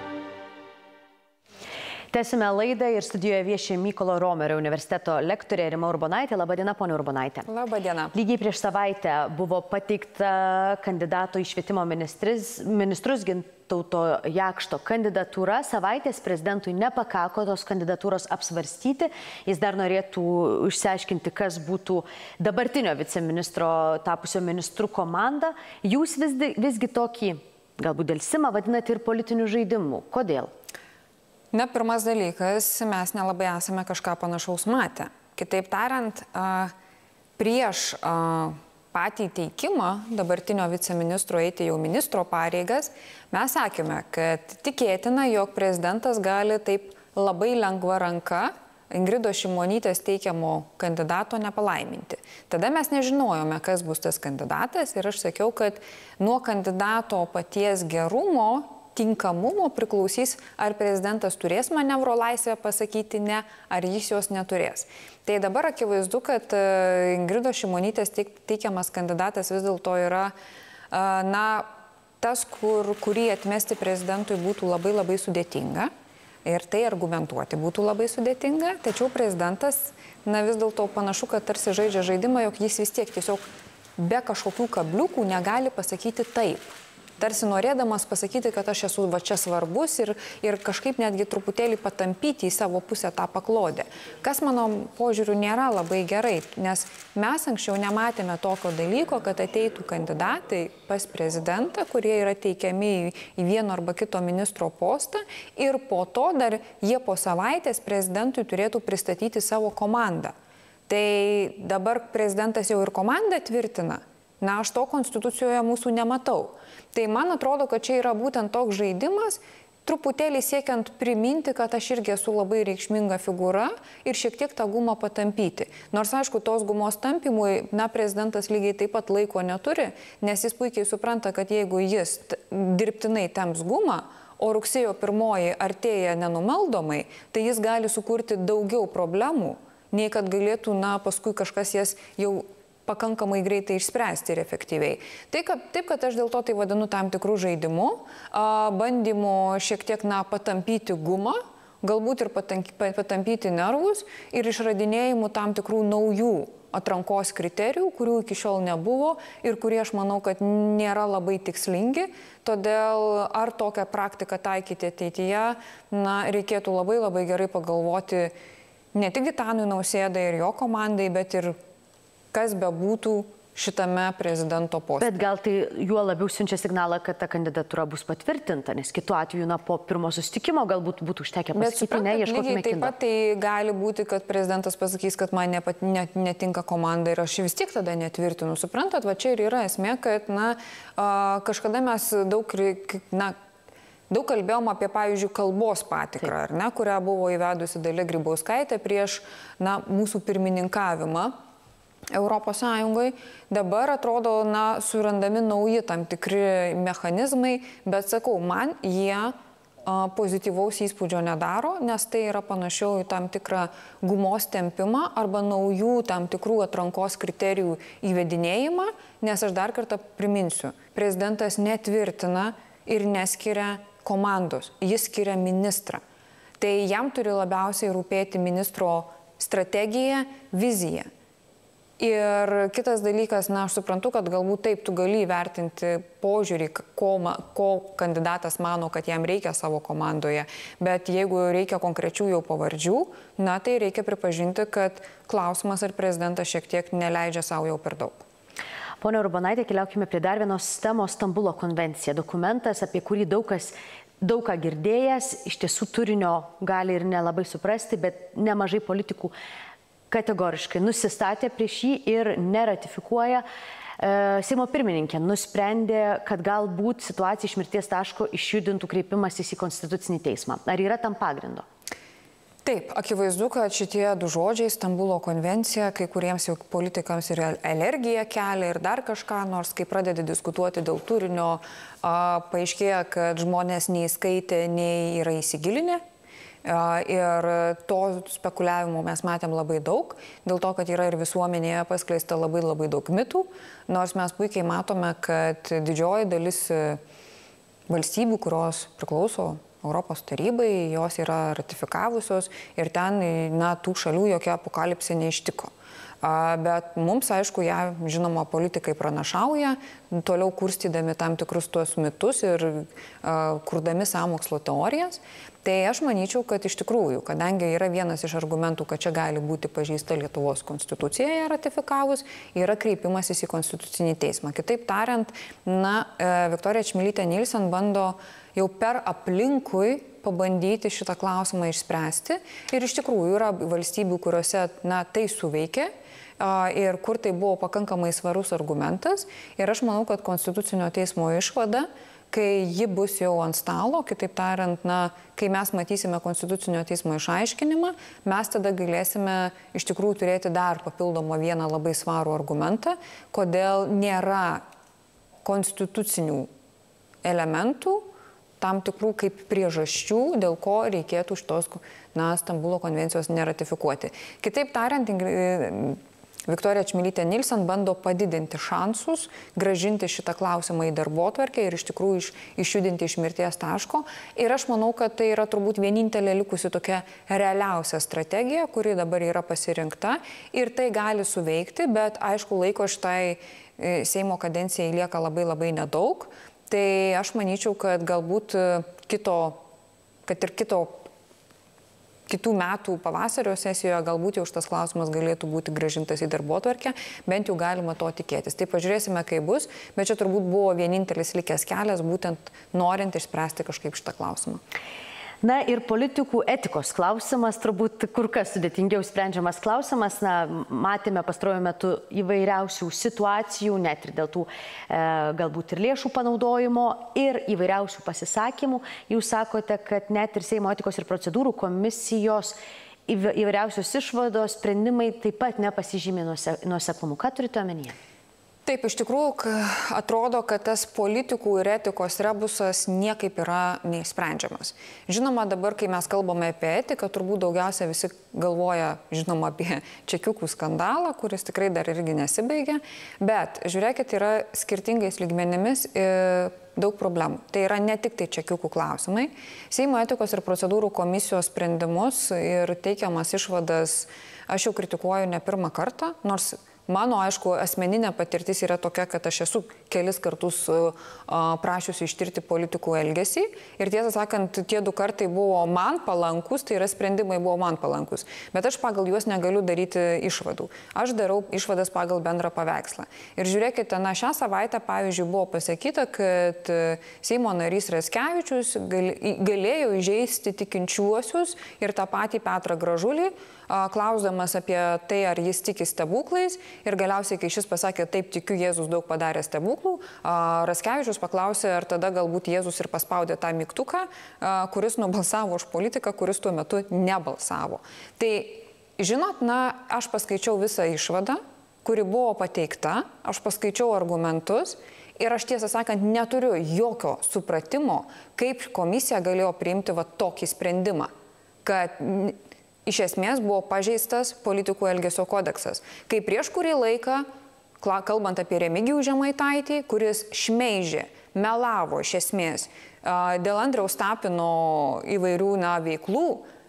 Tęsime laidą ir studijoje vieši Mykolo Romerio universiteto lektorė Rima Urbonaitė. Labadiena, ponia Urbonaitė. Labadiena. Lygiai prieš savaitę buvo pateikta kandidato į švietimo ministrus Gintauto Jakšto kandidatūra. Savaitės prezidentui nepakako tos kandidatūros apsvarstyti. Jis dar norėtų išsiaiškinti, kas būtų dabartinio viceministro tapusio ministrų komanda. Jūs visgi tokį, galbūt dėlsimą, vadinate ir politinių žaidimų. Kodėl? Na, pirmas dalykas, mes nelabai esame kažką panašaus matę. Kitaip tariant, prieš patį teikimą dabartinio viceministro eiti jau ministro pareigas, mes sakėme, kad tikėtina, jog prezidentas gali taip labai lengva ranka Ingridos Šimonytės teikiamo kandidato nepalaiminti. Tada mes nežinojome, kas bus tas kandidatas ir aš sakiau, kad nuo kandidato paties gerumo, tinkamumo priklausys, ar prezidentas turės manevro laisvę pasakyti ne, ar jis jos neturės. Tai dabar akivaizdu, kad Ingridos Šimonytės teikiamas kandidatas vis dėlto yra tas, kurį atmesti prezidentui būtų labai labai sudėtinga. Ir tai argumentuoti būtų labai sudėtinga, tačiau prezidentas, vis dėlto panašu, kad tarsi žaidžia žaidimą, jog jis vis tiek tiesiog be kažkokių kabliukų negali pasakyti taip. tarsi norėdamas pasakyti, kad aš esu va čia svarbus ir kažkaip netgi truputėlį patampyti į savo pusę tą paklodę. Kas mano požiūriu nėra labai gerai, nes mes anksčiau nematėme tokio dalyko, kad ateitų kandidatai pas prezidentą, kurie yra teikiami į vieno arba kito ministro postą ir po to dar jie po savaitės prezidentui turėtų pristatyti savo komandą. Tai dabar prezidentas jau ir komandą tvirtina. Na, aš to konstitucijoje mūsų nematau. Tai man atrodo, kad čia yra būtent toks žaidimas, truputėlį siekiant priminti, kad aš irgi esu labai reikšminga figūra ir šiek tiek tą gumą patampyti. Nors, aišku, tos gumos tampimui, na, prezidentas lygiai taip pat laiko neturi, nes jis puikiai supranta, kad jeigu jis dirbtinai temps gumą, o rugsėjo 1 artėja nenumaldomai, tai jis gali sukurti daugiau problemų, nei kad galėtų, na, paskui kažkas jas jau pakankamai greitai išspręsti ir efektyviai. Taip, kad aš dėl to tai vadinu tam tikrų žaidimų, bandymų šiek tiek, na, patampyti gumą, galbūt ir patampyti nervus ir išradinėjimų tam tikrų naujų atrankos kriterijų, kurių iki šiol nebuvo ir kurie, aš manau, kad nėra labai tikslingi. Todėl ar tokią praktiką taikyti ateityje, na, reikėtų labai labai gerai pagalvoti ne tik Gitanui Nausėdai ir jo komandai, bet ir kas bebūtų šitame prezidento poste. Bet gal tai juo labiau siunčia signalą, kad ta kandidatūra bus patvirtinta, nes kitu atveju, na, po pirmo susitikimo galbūt būtų užtekę pasakyti, ne, ieškokime kito. Taip pat tai gali būti, kad prezidentas pasakys, kad man netinka komanda ir aš vis tiek tada netvirtinu. Suprantat, va čia ir yra esmė, kad, na, kažkada mes daug kalbėjom apie, pavyzdžiui, kalbos patikrą, ar ne, kurią buvo įvedusi Dalia Grybauskaitė prieš, na, mūsų pirmininkavimą Europos Sąjungoje. Dabar atrodo, na, surandami nauji tam tikri mechanizmai, bet sakau, man jie pozityvaus įspūdžio nedaro, nes tai yra panašiau į tam tikrą gumos tempimą arba naujų tam tikrų atrankos kriterijų įvedinėjimą, nes aš dar kartą priminsiu, prezidentas netvirtina ir neskiria komandos, jis skiria ministrą. Tai jam turi labiausiai rūpėti ministro strategija, vizija. Ir kitas dalykas, na, aš suprantu, kad galbūt taip tu gali įvertinti požiūrį, ko kandidatas mano, kad jam reikia savo komandoje, bet jeigu reikia konkrečių jau pavardžių, na, tai reikia pripažinti, kad klausimas ar prezidentas šiek tiek neleidžia savo jau per daug. Pone Urbonaitė, keliaukime prie dar vienos temos, Stambulo konvencija. Dokumentas, apie kurį daug ką girdėjęs, iš tiesų turinio gali ir nelabai suprasti, bet nemažai politikų kategoriškai nusistatė prieš jį ir neratifikuoja. Seimo pirmininkė nusprendė, kad galbūt situacija iš mirties taško išjudintų kreipimasis į Konstitucinį teismą. Ar yra tam pagrindo? Taip, akivaizdu, kad šitie du žodžiai, Stambulo konvencija, kai kuriems jau politikams ir alergiją kelia ir dar kažką, nors kai pradedi diskutuoti dėl turinio, paaiškėja, kad žmonės nei skaitė, nei yra įsigilinę. Ir to spekuliavimo mes matėm labai daug, dėl to, kad yra ir visuomenėje paskleista labai daug mitų, nors mes puikiai matome, kad didžioji dalis valstybių, kurios priklauso Europos tarybai, jos yra ratifikavusios ir ten, na, tų šalių jokia apokalipsė neištiko. Bet mums, aišku, ją, žinoma, politikai pranašauja, toliau kurstydami tam tikrus tuos mitus ir kurdami sąmokslo teorijas. Tai aš manyčiau, kad iš tikrųjų, kadangi yra vienas iš argumentų, kad čia gali būti pažeista Lietuvos konstitucija ją ratifikavus, yra kreipimasis į Konstitucinį teismą. Kitaip tariant, na, Viktorija Čmilytė Nilsen bando jau per aplinkui pabandyti šitą klausimą išspręsti. Ir iš tikrųjų yra valstybių, kuriuose, na, tai suveikia ir kur tai buvo pakankamai svarus argumentas. Ir aš manau, kad Konstitucinio teismo išvada, kai ji bus jau ant stalo, kitaip tariant, na, kai mes matysime Konstitucinio teismo išaiškinimą, mes tada galėsime iš tikrųjų turėti dar papildomą vieną labai svarų argumentą, kodėl nėra konstitucinių elementų, tam tikrų kaip priežasčių, dėl ko reikėtų šitos, na, Stambulo konvencijos neratifikuoti. Kitaip tariant, Viktorija Čmilytė Nilsen bando padidinti šansus, grąžinti šitą klausimą į darbotvarkę ir iš tikrųjų išjudinti iš mirties taško. Ir aš manau, kad tai yra turbūt vienintelė likusi tokia realiausia strategija, kuri dabar yra pasirinkta ir tai gali suveikti, bet aišku, laiko šitai Seimo kadencijai lieka labai nedaug. tai aš manyčiau, kad galbūt kitų metų pavasario sesijoje galbūt jau šitas klausimas galėtų būti grąžintas į darbotvarkę, bent jau galima to tikėtis. Tai pažiūrėsime, kaip bus, bet čia turbūt buvo vienintelis likęs kelias, būtent norint išspręsti kažkaip šitą klausimą. Na ir politikų etikos klausimas, turbūt kur kas sudėtingiau sprendžiamas klausimas. Na, matėme pastaruoju metu įvairiausių situacijų, net ir dėl tų galbūt ir lėšų panaudojimo ir įvairiausių pasisakymų. Jūs sakote, kad net ir Seimo etikos ir procedūrų komisijos įvairiausios išvados, sprendimai taip pat nepasižymė nuoseklumu. Ką turite omenyje? Taip, iš tikrųjų atrodo, kad tas politikų ir etikos rebusas niekaip yra neįsprendžiamas. Žinoma, dabar, kai mes kalbame apie etiką, turbūt daugiausia visi galvoja, žinoma, apie čekiukų skandalą, kuris tikrai dar irgi nesibaigia, bet žiūrėkit, yra skirtingais lygmenimis daug problemų. Tai yra ne tik tai čekiukų klausimai. Seimo etikos ir procedūrų komisijos sprendimus ir teikiamas išvadas aš jau kritikuoju ne pirmą kartą, nors mano, aišku, asmeninė patirtis yra tokia, kad aš esu kelis kartus prašiusi ištirti politikų elgesį ir tiesą sakant, tie 2 kartai buvo man palankus, tai yra sprendimai buvo man palankus, bet aš pagal juos negaliu daryti išvadų. Aš darau išvadas pagal bendrą paveikslą. Ir žiūrėkite, šią savaitę, pavyzdžiui, buvo pasakyta, kad Seimo narys Raskevičius galėjo įžeisti tikinčiuosius ir tą patį Petrą Gražulį, klausdamas apie tai, ar jis tiki stebuklais ir galiausiai, kai šis pasakė, taip tikiu, Jėzus daug padarė stebuklų, Raskevičius paklausė, ar tada galbūt Jėzus ir paspaudė tą mygtuką, kuris nubalsavo už politiką, kuris tuo metu nebalsavo. Tai, žinot, aš paskaičiau visą išvadą, kuri buvo pateikta, aš paskaičiau argumentus ir aš tiesą sakant neturiu jokio supratimo, kaip komisija galėjo priimti tokį sprendimą, kad iš esmės buvo pažeistas politikų elgesio kodeksas. Kai prieš kurį laiką, kalbant apie Remigijų Žemaitaitį, kuris šmeižė, melavo iš esmės dėl Andriaus Tapino įvairių veiklų,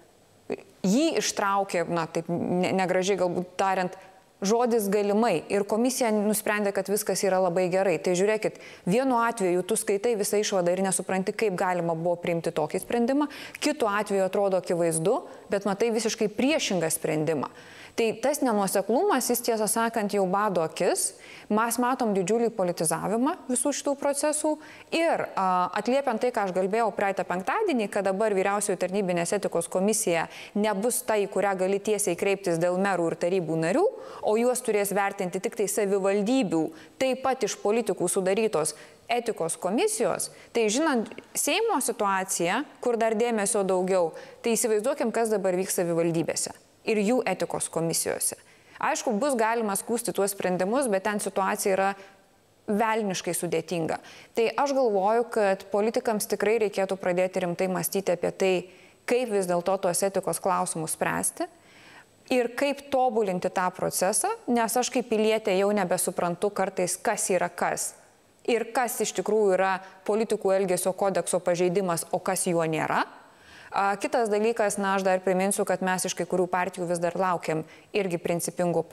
jį ištraukė, taip negražiai galbūt tariant, žodis galimai ir komisija nusprendė, kad viskas yra labai gerai. Tai žiūrėkit, vienu atveju tu skaitai visą išvadą ir nesupranti, kaip galima buvo priimti tokį sprendimą, kitu atveju atrodo akivaizdu, bet matai visiškai priešingą sprendimą. Tai tas nenuoseklumas, jis tiesą sakant jau bado akis, mes matom didžiulį politizavimą visų šitų procesų ir atliepiant tai, ką aš kalbėjau praeitą penktadienį, kad dabar vyriausioji tarnybinės etikos komisija nebus ta, į kurią gali tiesiai kreiptis dėl merų ir tarybų narių, o juos turės vertinti tik tai savivaldybių, taip pat iš politikų sudarytos etikos komisijos, tai žinant Seimo situaciją, kur dar dėmesio daugiau, tai įsivaizduokim, kas dabar vyks savivaldybėse ir jų etikos komisijose. Aišku, bus galima skųsti tuos sprendimus, bet ten situacija yra velniškai sudėtinga. Tai aš galvoju, kad politikams tikrai reikėtų pradėti rimtai mąstyti apie tai, kaip vis dėlto tuos etikos klausimus spręsti ir kaip tobulinti tą procesą, nes aš kaip pilietė jau nebesuprantu kartais, kas yra kas ir kas iš tikrųjų yra politikų elgesio kodekso pažeidimas, o kas juo nėra. Kitas dalykas, aš dar priminsiu, kad mes iš kai kurių partijų vis dar laukiam irgi principingo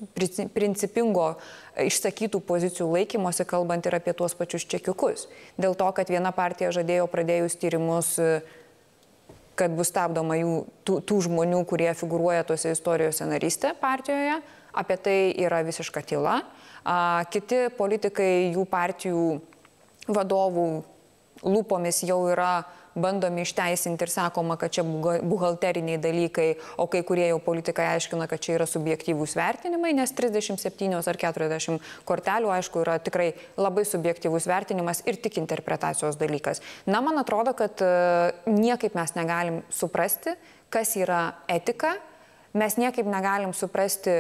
išsakytų pozicijų laikymosi, kalbant ir apie tuos pačius čekiukus. Dėl to, kad viena partija žadėjo pradėjus tyrimus, kad bus stabdoma tų žmonių, kurie figūruoja tose istorijose narystė partijoje, apie tai yra visiška tyla. Kiti politikai, jų partijų vadovų lūpomis jau yra bandomi išteisinti ir sakoma, kad čia buhalteriniai dalykai, o kai kurie jau politikai aiškina, kad čia yra subjektyvūs vertinimai, nes 37 ar 40 kortelių, aišku, yra tikrai labai subjektyvus vertinimas ir tik interpretacijos dalykas. Man atrodo, kad niekaip mes negalim suprasti, kas yra etika, mes niekaip negalim suprasti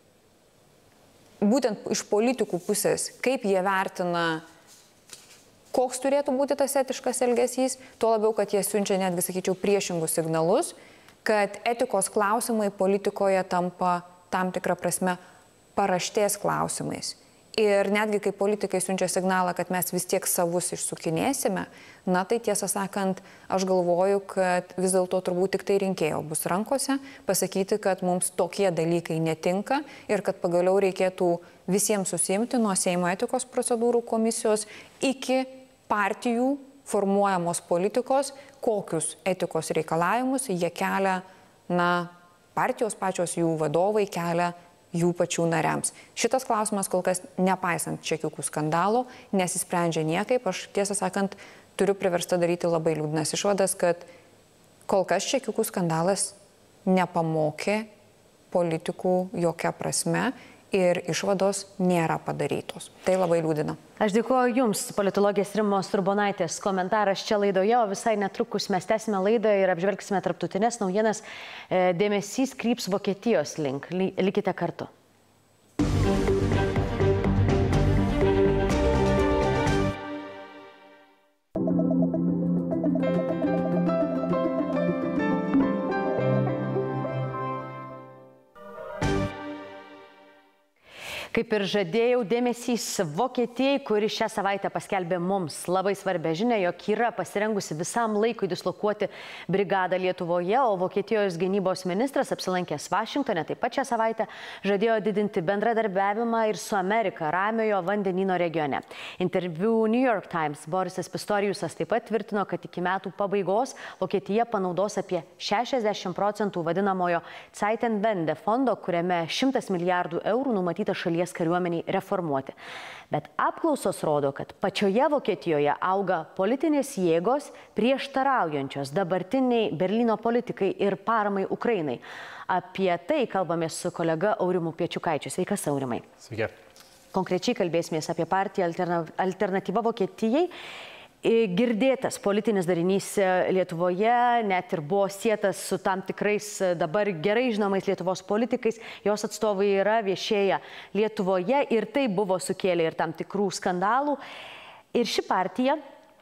būtent iš politikų pusės, kaip jie vertina, koks turėtų būti tas etiškas elgesys, tuo labiau, kad jie siunčia netgi, sakyčiau, priešingus signalus, kad etikos klausimai politikoje tampa tam tikrą prasme paraštės klausimais. Ir netgi kai politikai siunčia signalą, kad mes vis tiek savus išsukinėsime, tai tiesą sakant, aš galvoju, kad vis dėlto turbūt tik tai rinkėjo bus rankose pasakyti, kad mums tokie dalykai netinka ir kad pagaliau reikėtų visiems susiimti nuo Seimo etikos procedūrų komisijos iki partijų formuojamos politikos, kokius etikos reikalavimus jie kelia, partijos pačios jų vadovai kelia jų pačių nariams. Šitas klausimas kol kas, nepaisant čekiukų skandalo, nesisprendžia niekaip. Aš tiesą sakant, turiu priversta daryti labai liūdnas išvadas, kad kol kas čekiukų skandalas nepamokė politikų jokia prasme ir išvados nėra padarytos. Tai labai liūdina. Aš dėkuoju Jums, politologės Rimos Urbonaitės komentaras čia laidoje, o visai netrukus mes tęsime laidą ir apžvelgsime tarptautinės naujienas. Dėmesys kryps Vokietijos link. Likite kartu. Kaip ir žadėjau, dėmesys Vokietijai, kuri šią savaitę paskelbė mums labai svarbę žinią, jog yra pasirengusi visam laikui dislokuoti brigadą Lietuvoje, o Vokietijos gynybos ministras, apsilankęs Vašingtone, taip pat šią savaitę žadėjo didinti bendradarbiavimą ir su Amerika Ramiojo vandenyno regione. Interviu New York Times Borisas Pistoriusas taip pat tvirtino, kad iki metų pabaigos Vokietija panaudos apie 60% vadinamojo Zeitenwende fondo, kuriame 100 milijardų eurų numatyta šalies kariuomeniai reformuoti. Bet apklausos rodo, kad pačioje Vokietijoje auga politinės jėgos prieštaraujančios dabartiniai Berlyno politikai ir paramai Ukrainai. Apie tai kalbamės su kolega Aurimu Piečiukaičiu. Sveikas, Aurimai. Sveiki. Konkrečiai kalbėsimės apie partiją Alternatyva Vokietijai. Girdėtas politinis darinys Lietuvoje net ir buvo sietas su tam tikrais dabar gerai žinomais Lietuvos politikais. Jos atstovai yra viešėję Lietuvoje ir tai buvo sukėlę ir tam tikrų skandalų. Ir ši partija,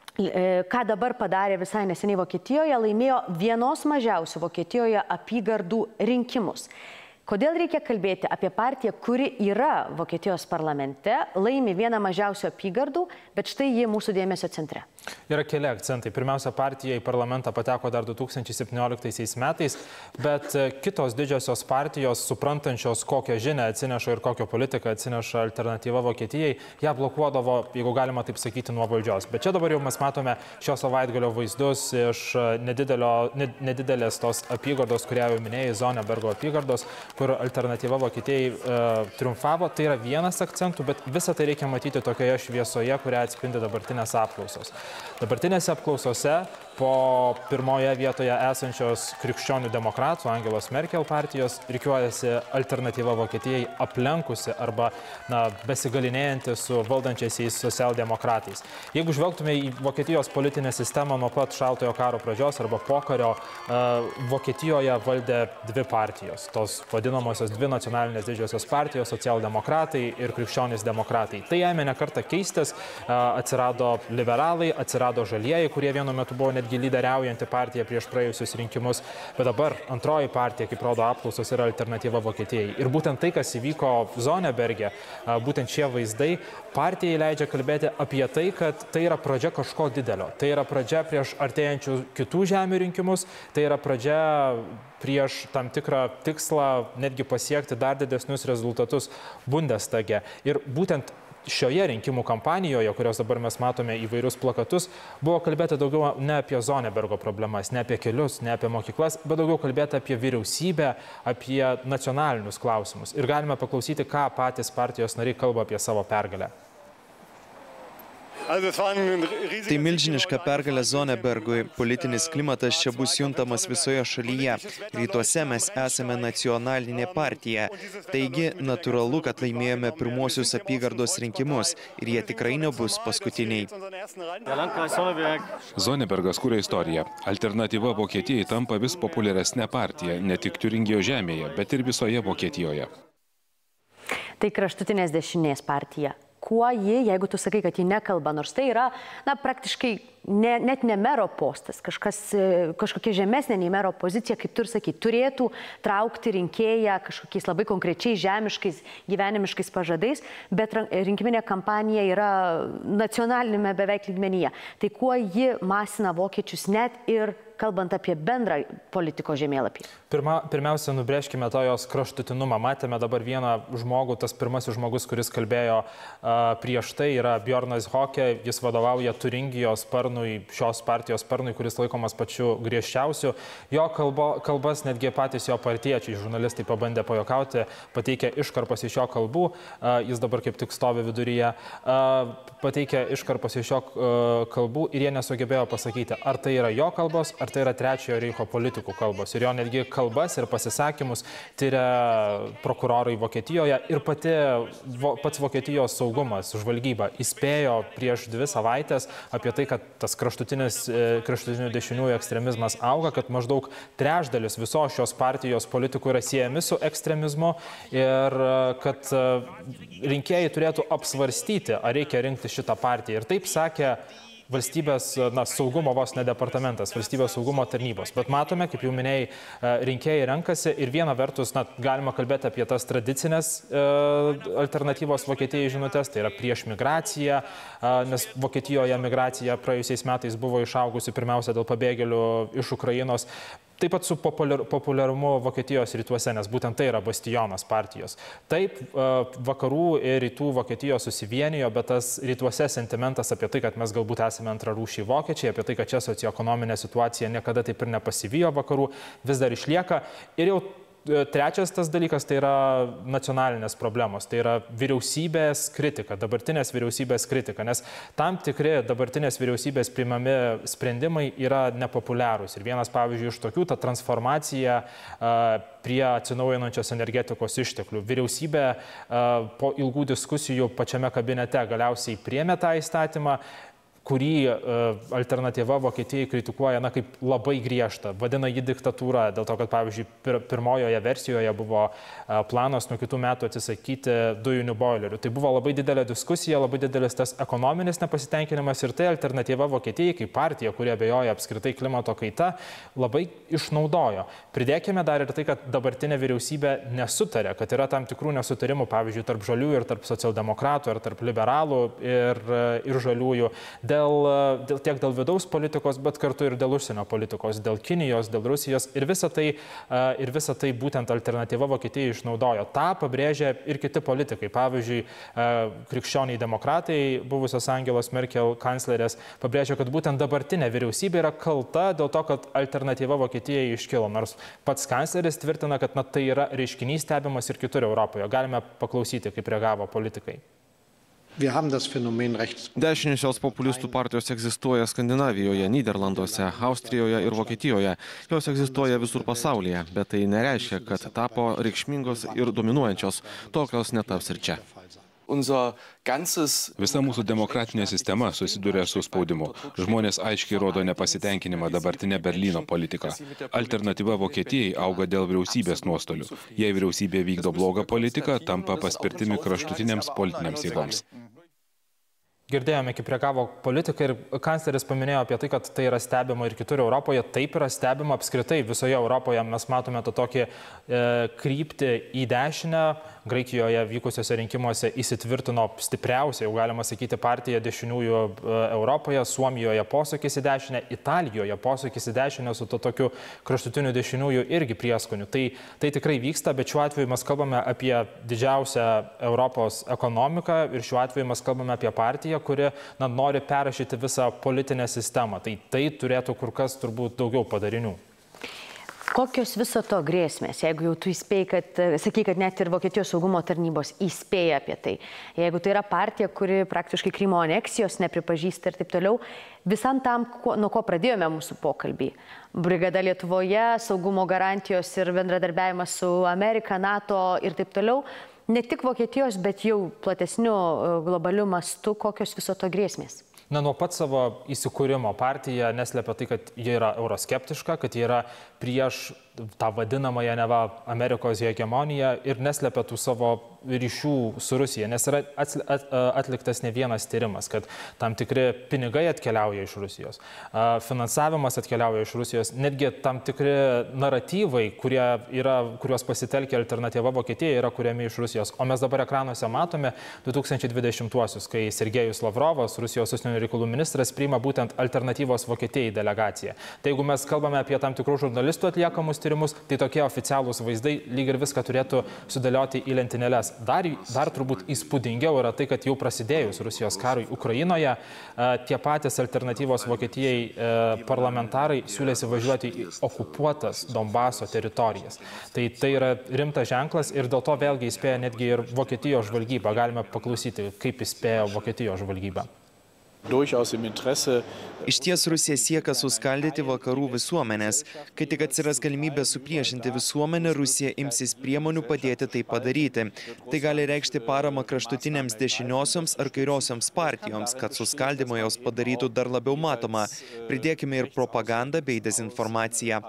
ką dabar padarė visai neseniai Vokietijoje, laimėjo vienos mažiausių Vokietijoje apygardų rinkimus. Kodėl reikia kalbėti apie partiją, kuri yra Vokietijos parlamente, laimi vieną mažiausių apygardų, bet štai ji mūsų dėmesio centre? Yra keli akcentai. Pirmiausia, partija į parlamentą pateko dar 2017 metais, bet kitos didžiosios partijos, suprantančios, kokią žinią atsineša ir kokią politiką atsineša Alternatyva Vokietijai, ją blokuodavo, jeigu galima taip sakyti, nuo valdžios. Bet čia dabar jau mes matome šio savaitgalio vaizdus iš nedidelės tos apygardos, kurią jau minėjai, Zonebergo apygardos, kur Alternatyva Vokietijai triumfavo. Tai yra vienas akcentų, bet visą tai reikia matyti tokioje šviesoje, kurią atspindi dabartinės apklausos. Dabartinėse apklausose po pirmoje vietoje esančios krikščionių demokratų Angelos Merkel partijos rikiuojasi Alternatyva Vokietijai aplenkusi arba besigalinėjanti su valdančiaisiais socialdemokratais. Jeigu žvelgtume į Vokietijos politinę sistemą nuo pat šaltojo karo pradžios arba pokario, Vokietijoje valdė dvi partijos. Tos vadinamosios dvi nacionalinės didžiosios partijos, socialdemokratai ir krikščionys demokratai. Tai ėmė ne kartą keistis, atsirado liberalai, atsirado žalieji, kurie vienu metu buvo netgi lyderiaujanti partija prieš praėjusius rinkimus, bet dabar antroji partija, kaip rodo apklausos, yra Alternatyva Vokietijai. Ir būtent tai, kas įvyko Zoneberge, būtent šie vaizdai, partijai leidžia kalbėti apie tai, kad tai yra pradžia kažko didelio. Tai yra pradžia prieš artėjančių kitų žemių rinkimus, tai yra pradžia prieš tam tikrą tikslą netgi pasiekti dar didesnius rezultatus Bundestage. Ir būtent šioje rinkimų kampanijoje, kurios dabar mes matome įvairius plakatus, buvo kalbėta daugiau ne apie Zonebergo problemas, ne apie kelius, ne apie mokyklas, bet daugiau kalbėta apie vyriausybę, apie nacionalinius klausimus. Ir galime paklausyti, ką patys partijos nariai kalba apie savo pergalę. Tai milžiniška pergalė Zonebergui. Politinis klimatas čia bus juntamas visoje šalyje. Rytuose mes esame nacionalinė partija. Taigi, natūralu, kad laimėjome pirmuosius apygardos rinkimus ir jie tikrai nebus paskutiniai. Zonebergas kūrė istoriją. Alternatyva Vokietijai tampa vis populiaresnė partija, ne tik Tiuringijos žemėje, bet ir visoje Vokietijoje. Tai kraštutinės dešinės partija. Kuo ji, jeigu tu sakai, kad ji nekalba, nors tai yra, praktiškai net ne mero postas, kažkokia žemesnė nei mero pozicija, kaip tu ir sakai, turėtų traukti rinkėją kažkokiais labai konkrečiais žemiškais, gyvenimiškais pažadais, bet rinkiminė kampanija yra nacionalinėme beveik lygmenyje. Tai kuo ji masina vokiečius net ir kalbant apie bendrą politikos žemėlapį? Pirmiausia, nubrėžkime tą jos kraštutinumą. Matėme dabar vieną žmogų, tas pirmasis žmogus, kuris kalbėjo prieš tai, yra Bjornas Hokė. Jis vadovauja Turingijos sparnui, šios partijos sparnui, kuris laikomas pačiu griežčiausiu. Jo kalbas netgi patys jo partiečiai, žurnalistai pabandė pajokauti, pateikė iškarpas iš jo kalbų. Jis dabar kaip tik stovi viduryje. Pateikė iškarpas iš jo kalbų ir jie nesugebėjo pasakyti, ar tai yra jo kalbos, ar tai yra Trečiojo reicho politikų kalbos. Ir jo netgi kalbas ir pasisakymus tyria prokurorai Vokietijoje ir pats Vokietijos saugumas, žvalgyba įspėjo prieš 2 savaitės apie tai, kad tas kraštutinių dešiniųjų ekstremizmas auga, kad maždaug trečdalis visos šios partijos politikų yra siejami su ekstremizmu ir kad rinkėjai turėtų apsvarstyti, ar reikia rinkti šitą partiją. Ir taip sakė valstybės saugumo vos ne departamentas, valstybės saugumo tarnybos. Bet matome, kaip jau minėjai, rinkėjai renkasi ir viena vertus galima kalbėti apie tas tradicinės alternatyvos Vokietijai žinutės, tai yra prieš migraciją, nes Vokietijoje migracija praėjusiais metais buvo išaugusi pirmiausia dėl pabėgėlių iš Ukrainos. Taip pat su populiarumu Vokietijos rytuose, nes būtent tai yra bastionas partijos. Taip, vakarų ir rytų Vokietijos susivienijo, bet tas rytuose sentimentas apie tai, kad mes galbūt esame antrarūšiai vokiečiai, apie tai, kad čia socioekonominė situacija niekada taip ir nepasivijo vakarų, vis dar išlieka. Ir jau trečias tas dalykas tai yra nacionalinės problemos, tai yra vyriausybės kritika, dabartinės vyriausybės kritika, nes tam tikri dabartinės vyriausybės priimami sprendimai yra nepopuliarūs. Ir vienas, pavyzdžiui, iš tokių, ta transformacija prie atsinaujinančios energetikos išteklių. Vyriausybė po ilgų diskusijų pačiame kabinete galiausiai priėmė tą įstatymą, kurį alternatyva Vokietijai kritikuoja kaip labai griežtą, vadina jį diktatūra, dėl to, kad, pavyzdžiui, pirmojoje versijoje buvo planas nuo kitų metų atsisakyti dujinių boilerių. Tai buvo labai didelė diskusija, labai didelis tas ekonominis nepasitenkinimas ir tai alternatyva Vokietijai, kaip partija, kurie abejoja apskritai klimato kaita, labai išnaudojo. Pridėkime dar ir tai, kad dabartinė vyriausybė nesutarė, kad yra tam tikrų nesutarimų, pavyzdžiui, tarp žaliųjų ir tarp socialdemokratų, ar tarp liberalų ir žaliųjų. Tiek dėl vidaus politikos, bet kartu ir dėl užsienio politikos, dėl Kinijos, dėl Rusijos ir visą tai būtent alternatyva Vokietijai išnaudojo. Ta pabrėžė ir kiti politikai. Pavyzdžiui, krikščioniai demokratai, buvusios Angelos Merkel kanclerės, pabrėžė, kad būtent dabartinė vyriausybė yra kalta dėl to, kad alternatyva Vokietijai iškilo. Nors pats kancleris tvirtina, kad tai yra reiškinys stebimas ir kitur Europoje. Galime paklausyti, kaip reagavo politikai. Dešiniosios populistų partijos egzistuoja Skandinavijoje, Nyderlanduose, Austrijoje ir Vokietijoje. Jos egzistuoja visur pasaulyje, bet tai nereiškia, kad tapo reikšmingos ir dominuojančios. Tokios netaps ir čia. Visa mūsų demokratinė sistema susiduria su spaudimu. Žmonės aiškiai rodo nepasitenkinimą dabartinė Berlyno politika. Alternatyva Vokietijai auga dėl vyriausybės nuostolių. Jei vyriausybė vykdo blogą politiką, tampa paspirtimi kraštutiniams politiniams jėgoms. Girdėjome, kaip reagavo politikai ir kancleris paminėjo apie tai, kad tai yra stebima ir kitur Europoje. Taip yra stebima apskritai visoje Europoje. Mes matome tą tokį kryptį į dešinę. Graikijoje vykusiuose rinkimuose įsitvirtino stipriausia, jau galima sakyti, partija dešiniųjų Europoje. Suomijoje posūkis į dešinę, Italijoje posūkis į dešinę su to tokiu kraštutiniu dešiniųjų irgi prieskoniu. Tai tikrai vyksta, bet šiuo atveju mes kalbame apie didžiausią Europos ekonomiką ir šiuo atveju mes kalbame apie partiją, kuri nori perrašyti visą politinę sistemą. Tai turėtų kur kas turbūt daugiau padarinių. Kokios viso to grėsmės, jeigu jau tu įspėjai, sakai, kad net ir Vokietijos saugumo tarnybos įspėja apie tai, jeigu tai yra partija, kuri praktiškai Krymo aneksijos nepripažįsta ir taip toliau, visam tam, nuo ko pradėjome mūsų pokalbį, brigada Lietuvoje, saugumo garantijos ir bendradarbiavimas su Amerika, NATO ir taip toliau, ne tik Vokietijos, bet jau platesniu globaliu mastu, kokios viso to grėsmės? Nuo pat savo įsikūrimo partija neslepia tai, kad jie yra euroskeptiška, kad jie yra prieš tą vadinamąją neva Amerikos hegemoniją ir neslepia tų savo ryšių su Rusija, nes yra atliktas ne vienas tyrimas, kad tam tikri pinigai atkeliauja iš Rusijos, finansavimas atkeliauja iš Rusijos, netgi tam tikri naratyvai, kuriuos pasitelkia alternatyva Vokietija, yra kuriami iš Rusijos. O mes dabar ekranuose matome 2020-uosius, kai Sergejus Lavrovas, Rusijos užsienio reikalų ministras, priima būtent alternatyvos Vokietijai delegaciją. Tai jeigu mes kalbame apie tam tikrų žurnalistų atliekamus tyrimus, tai tokie oficialūs vaizdai lyg ir viską turėtų sudėlioti į lentynėles. Dar turbūt įspūdingiau yra tai, kad jau prasidėjus Rusijos karui Ukrainoje, tie patys alternatyvos Vokietijai parlamentarai siūlėsi važiuoti į okupuotas Donbaso teritorijas. Tai yra rimtas ženklas ir dėl to vėlgi įspėja netgi ir Vokietijos žvalgyba. Galime paklausyti, kaip įspėja Vokietijos žvalgyba. Iš ties Rusija siekia suskaldyti vakarų visuomenės. Kai tik atsiras galimybė supriešinti visuomenę, Rusija imsis priemonių padėti tai padaryti. Tai gali reikšti paramą kraštutinėms dešiniosioms ar kairiosioms partijoms, kad suskaldymą jos padarytų dar labiau matomą. Pridėkime ir propagandą bei dezinformaciją.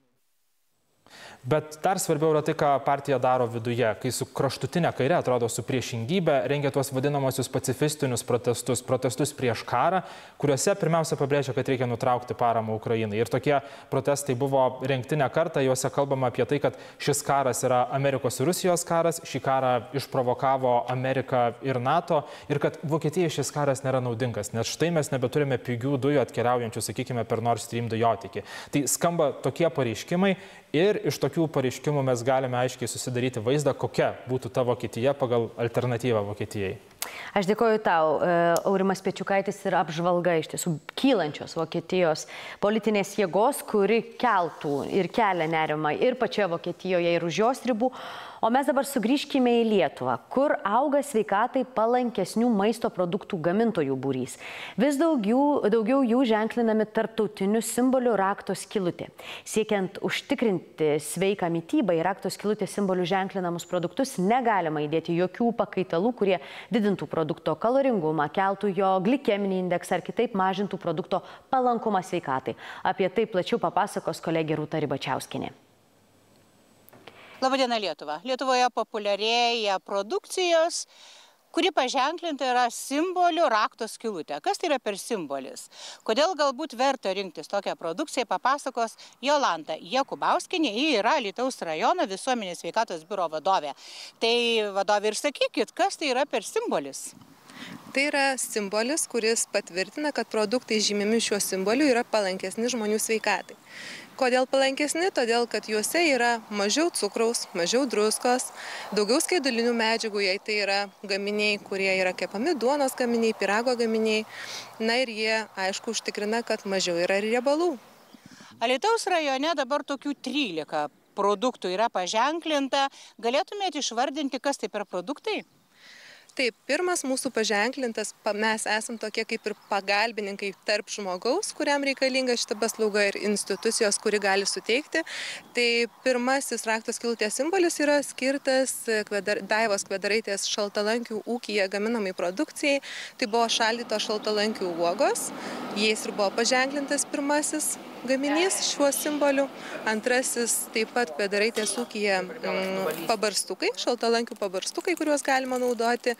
Bet dar svarbiau yra tai, ką partija daro viduje, kai su kraštutinė kairė, atrodo, su priešingybė, rengia tuos vadinamosius pacifistinius protestus prieš karą, kuriuose pirmiausia pabrėžia, kad reikia nutraukti paramą Ukrainai. Ir tokie protestai buvo rengti ne kartą, juose kalbama apie tai, kad šis karas yra Amerikos ir Rusijos karas, šį karą išprovokavo Amerika ir NATO ir kad Vokietijai šis karas nėra naudingas, nes štai mes nebeturime pigių dujų atkeliaujančių, sakykime, per Nord Stream dujotiekį. Tai skamba tokie pareiškimai. Ir iš tokių pareiškimų mes galime aiškiai susidaryti vaizdą, kokia būtų ta Vokietija pagal alternatyvą Vokietijai. Aš dėkoju tau, Aurimas Pečiukaitis, ir apžvalga iš tiesų kylančios Vokietijos politinės jėgos, kuri keltų ir kelia nerimą ir pačioje Vokietijoje, ir už jos ribų. O mes dabar sugrįžkime į Lietuvą, kur auga sveikatai palankesnių maisto produktų gamintojų būrys. Vis daugiau jų ženklinami tarptautiniu simboliu rakto skylutė. Siekiant užtikrinti sveiką mitybą, į rakto skylutės simbolių ženklinamus produktus negalima įdėti jokių pakaitalų, kurie didintų produkto kaloringumą, keltų jo glikeminį indeksą ar kitaip mažintų produkto palankumą sveikatai. Apie tai plačiau papasakos kolegė Rūta Ribačiauskienė. Labadiena Lietuva. Lietuvoje populiarėja produkcijos, kuri paženklinta yra simboliu rakto skylutė. Kas tai yra per simbolis? Kodėl galbūt verta rinktis tokią produkciją, papasakos Jolanta Jakubauskienė. Ji yra Alytaus rajono visuomenės sveikatos biuro vadovė. Tai vadovė ir sakykit, kas tai yra per simbolis? Tai yra simbolis, kuris patvirtina, kad produktai žymimi šiuo simboliu yra palankesni žmonių sveikatai. Kodėl palankesni? Todėl, kad juose yra mažiau cukraus, mažiau druskos, daugiau skaidulinių medžiagų, jei tai yra gaminiai, kurie yra kepami, duonos gaminiai, pyrago gaminiai. Na ir jie, aišku, užtikrina, kad mažiau yra riebalų. Alytaus rajone dabar tokių 13 produktų yra paženklinta. Galėtumėte išvardinti, kas tai per produktai? Taip, pirmas mūsų paženklintas, mes esam tokie kaip ir pagalbininkai tarp žmogaus, kuriam reikalinga šita paslauga, ir institucijos, kuri gali suteikti. Tai pirmasis rakto skylutės simbolis yra skirtas Daivos Kvedaraitės šaltalankių ūkyje gaminamai produkcijai. Tai buvo šaldytos šaltalankių uogos, jais ir buvo paženklintas pirmasis gaminys šiuo simboliu. Antrasis taip pat Kvedaraitės ūkyje pabarstukai, šaltalankių pabarstukai, kuriuos galima naudoti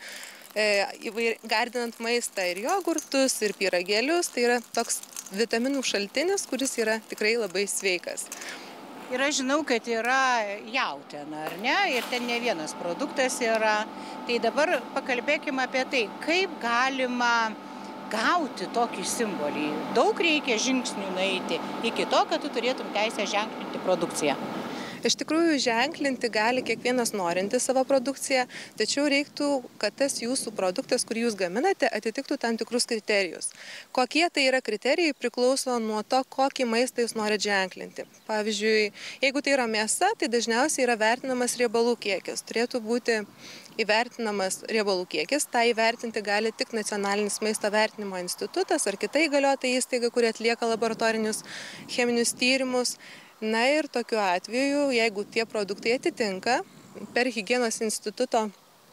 gardinant maistą, ir jogurtus, ir pyragėlius. Tai yra toks vitaminų šaltinis, kuris yra tikrai labai sveikas. Ir aš žinau, kad yra jautiena, ar ne? Ir ten ne vienas produktas yra. Tai dabar pakalbėkime apie tai, kaip galima gauti tokį simbolį. Daug reikia žingsnių nueiti iki to, kad tu turėtum teisę ženklinti produkciją. Iš tikrųjų, ženklinti gali kiekvienas norintis savo produkciją, tačiau reiktų, kad tas jūsų produktas, kurį jūs gaminate, atitiktų tam tikrus kriterijus. Kokie tai yra kriterijai, priklauso nuo to, kokį maistą jūs norite ženklinti. Pavyzdžiui, jeigu tai yra mėsa, tai dažniausiai yra vertinamas riebalų kiekis. Turėtų būti įvertinamas riebalų kiekis. Tai įvertinti gali tik Nacionalinis maisto vertinimo institutas ar kita įgaliota įstaiga, kuri atlieka laboratorinius cheminius tyrimus. Na ir tokiu atveju, jeigu tie produktai atitinka, per higienos instituto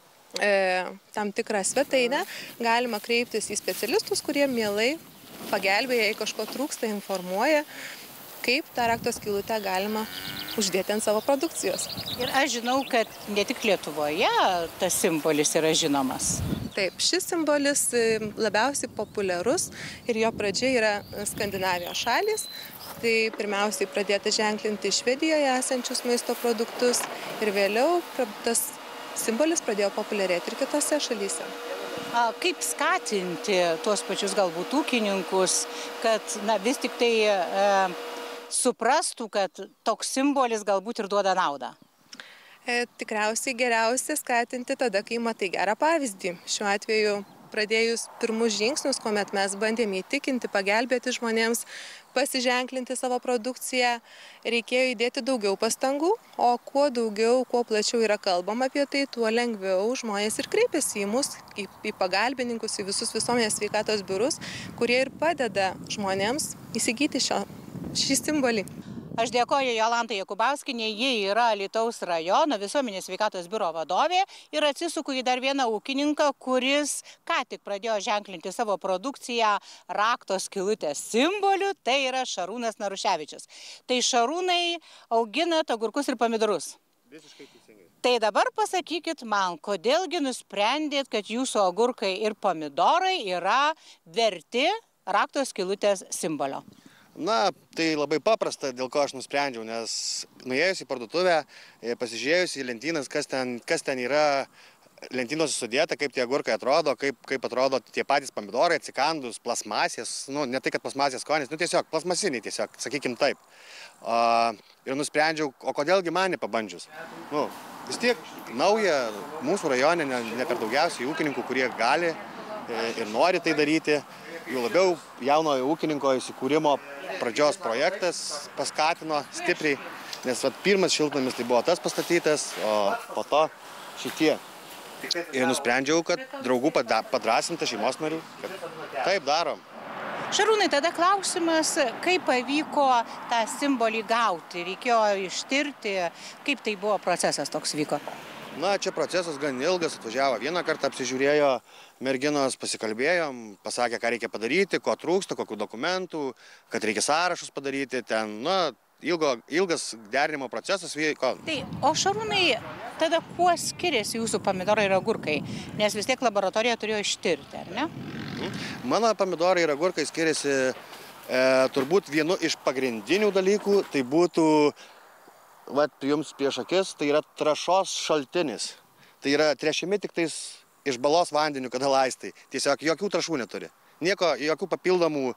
tam tikrą svetainę galima kreiptis į specialistus, kurie mielai pagelbėja, jei kažko trūksta, informuoja. kaip tą rakto skylutę galima uždėti ant savo produkcijos. Ir aš žinau, kad ne tik Lietuvoje tas simbolis yra žinomas. Taip, šis simbolis labiausiai populiarus ir jo pradžia yra Skandinavijos šalys. Tai pirmiausiai pradėta ženklinti Švedijoje esančius maisto produktus ir vėliau tas simbolis pradėjo populiarėti ir kitose šalyse. Kaip skatinti tuos pačius galbūt ūkininkus, kad vis tik tai suprastų, kad toks simbolis galbūt ir duoda naudą? Tikriausiai geriausia skatinti tada, kai matai gerą pavyzdį. Šiuo atveju pradėjus pirmus žingsnius, kuomet mes bandėme įtikinti, pagelbėti žmonėms, pasiženklinti savo produkciją, reikėjo įdėti daugiau pastangų, o kuo daugiau, kuo plačiau yra kalbama apie tai, tuo lengviau žmonės ir kreipiasi į mus, į pagalbininkus, į visus visuomenės sveikatos biurus, kurie ir padeda žmonėms įsigyti šį simbolį. Aš dėkoju Jolantai Jakubauskienei, ji yra Alytaus rajono visuomenės sveikatos biuro vadovė ir atsisuku į dar vieną ūkininką, kuris ką tik pradėjo ženklinti savo produkciją rakto skylutės simboliu, tai yra Šarūnas Naruševičius. Tai Šarūnai auginat agurkus ir pomidorus. Visiškai teisingai. Tai dabar pasakykit man, kodėlgi nusprendėt, kad jūsų agurkai ir pomidorai yra verti rakto skylutės simbolio? Na, tai labai paprasta, dėl ko aš nusprendžiau, nes nuėjus į parduotuvę, pasižiūrėjus į lentynas, kas ten yra lentynose sudėta, kaip tie agurkai atrodo, kaip atrodo tie patys pomidorai, atsikandus, plasmasės, ne tai, kad plasmasės skonis, tiesiog plasmasiniai tiesiog, sakykim taip. Ir nusprendžiau, o kodėlgi man nepabandžius. Vis tiek nauja mūsų rajone, ne per daugiausiai ūkininkų, kurie gali ir nori tai daryti. Jau labiau jaunojo ūkininko įsikūrimo pradžios projektas paskatino stipriai, nes pirmas šiltnamis tai buvo tas pastatytas, o po to šitie. Ir nusprendžiau, kad draugų padrasinta šeimos narių, kad taip darom. Šarūnai, tada klausimas, kaip pavyko tą simbolį gauti, reikėjo ištirti, kaip tai buvo procesas toks vyko? Na, čia procesas gan ilgas, atvažiavo vieną kartą, apsižiūrėjo merginos, pasikalbėjom, pasakė, ką reikia padaryti, ko trūksta, kokių dokumentų, kad reikia sąrašus padaryti, ten, ilgas derinimo procesas vyko. Tai, o Šarūnai, tada kuo skiriasi jūsų pomidorai ir agurkai? Nes vis tiek laboratorija turėjo ištirti, ar ne? Mano pomidorai ir agurkai skiriasi turbūt vienu iš pagrindinių dalykų, tai būtų jums prieš akis, tai yra trąšos šaltinis. Tai yra tręšiami tik tais iš balos vandeniu, kada laistai. Tiesiog jokių trąšų neturi. Jokių papildomų,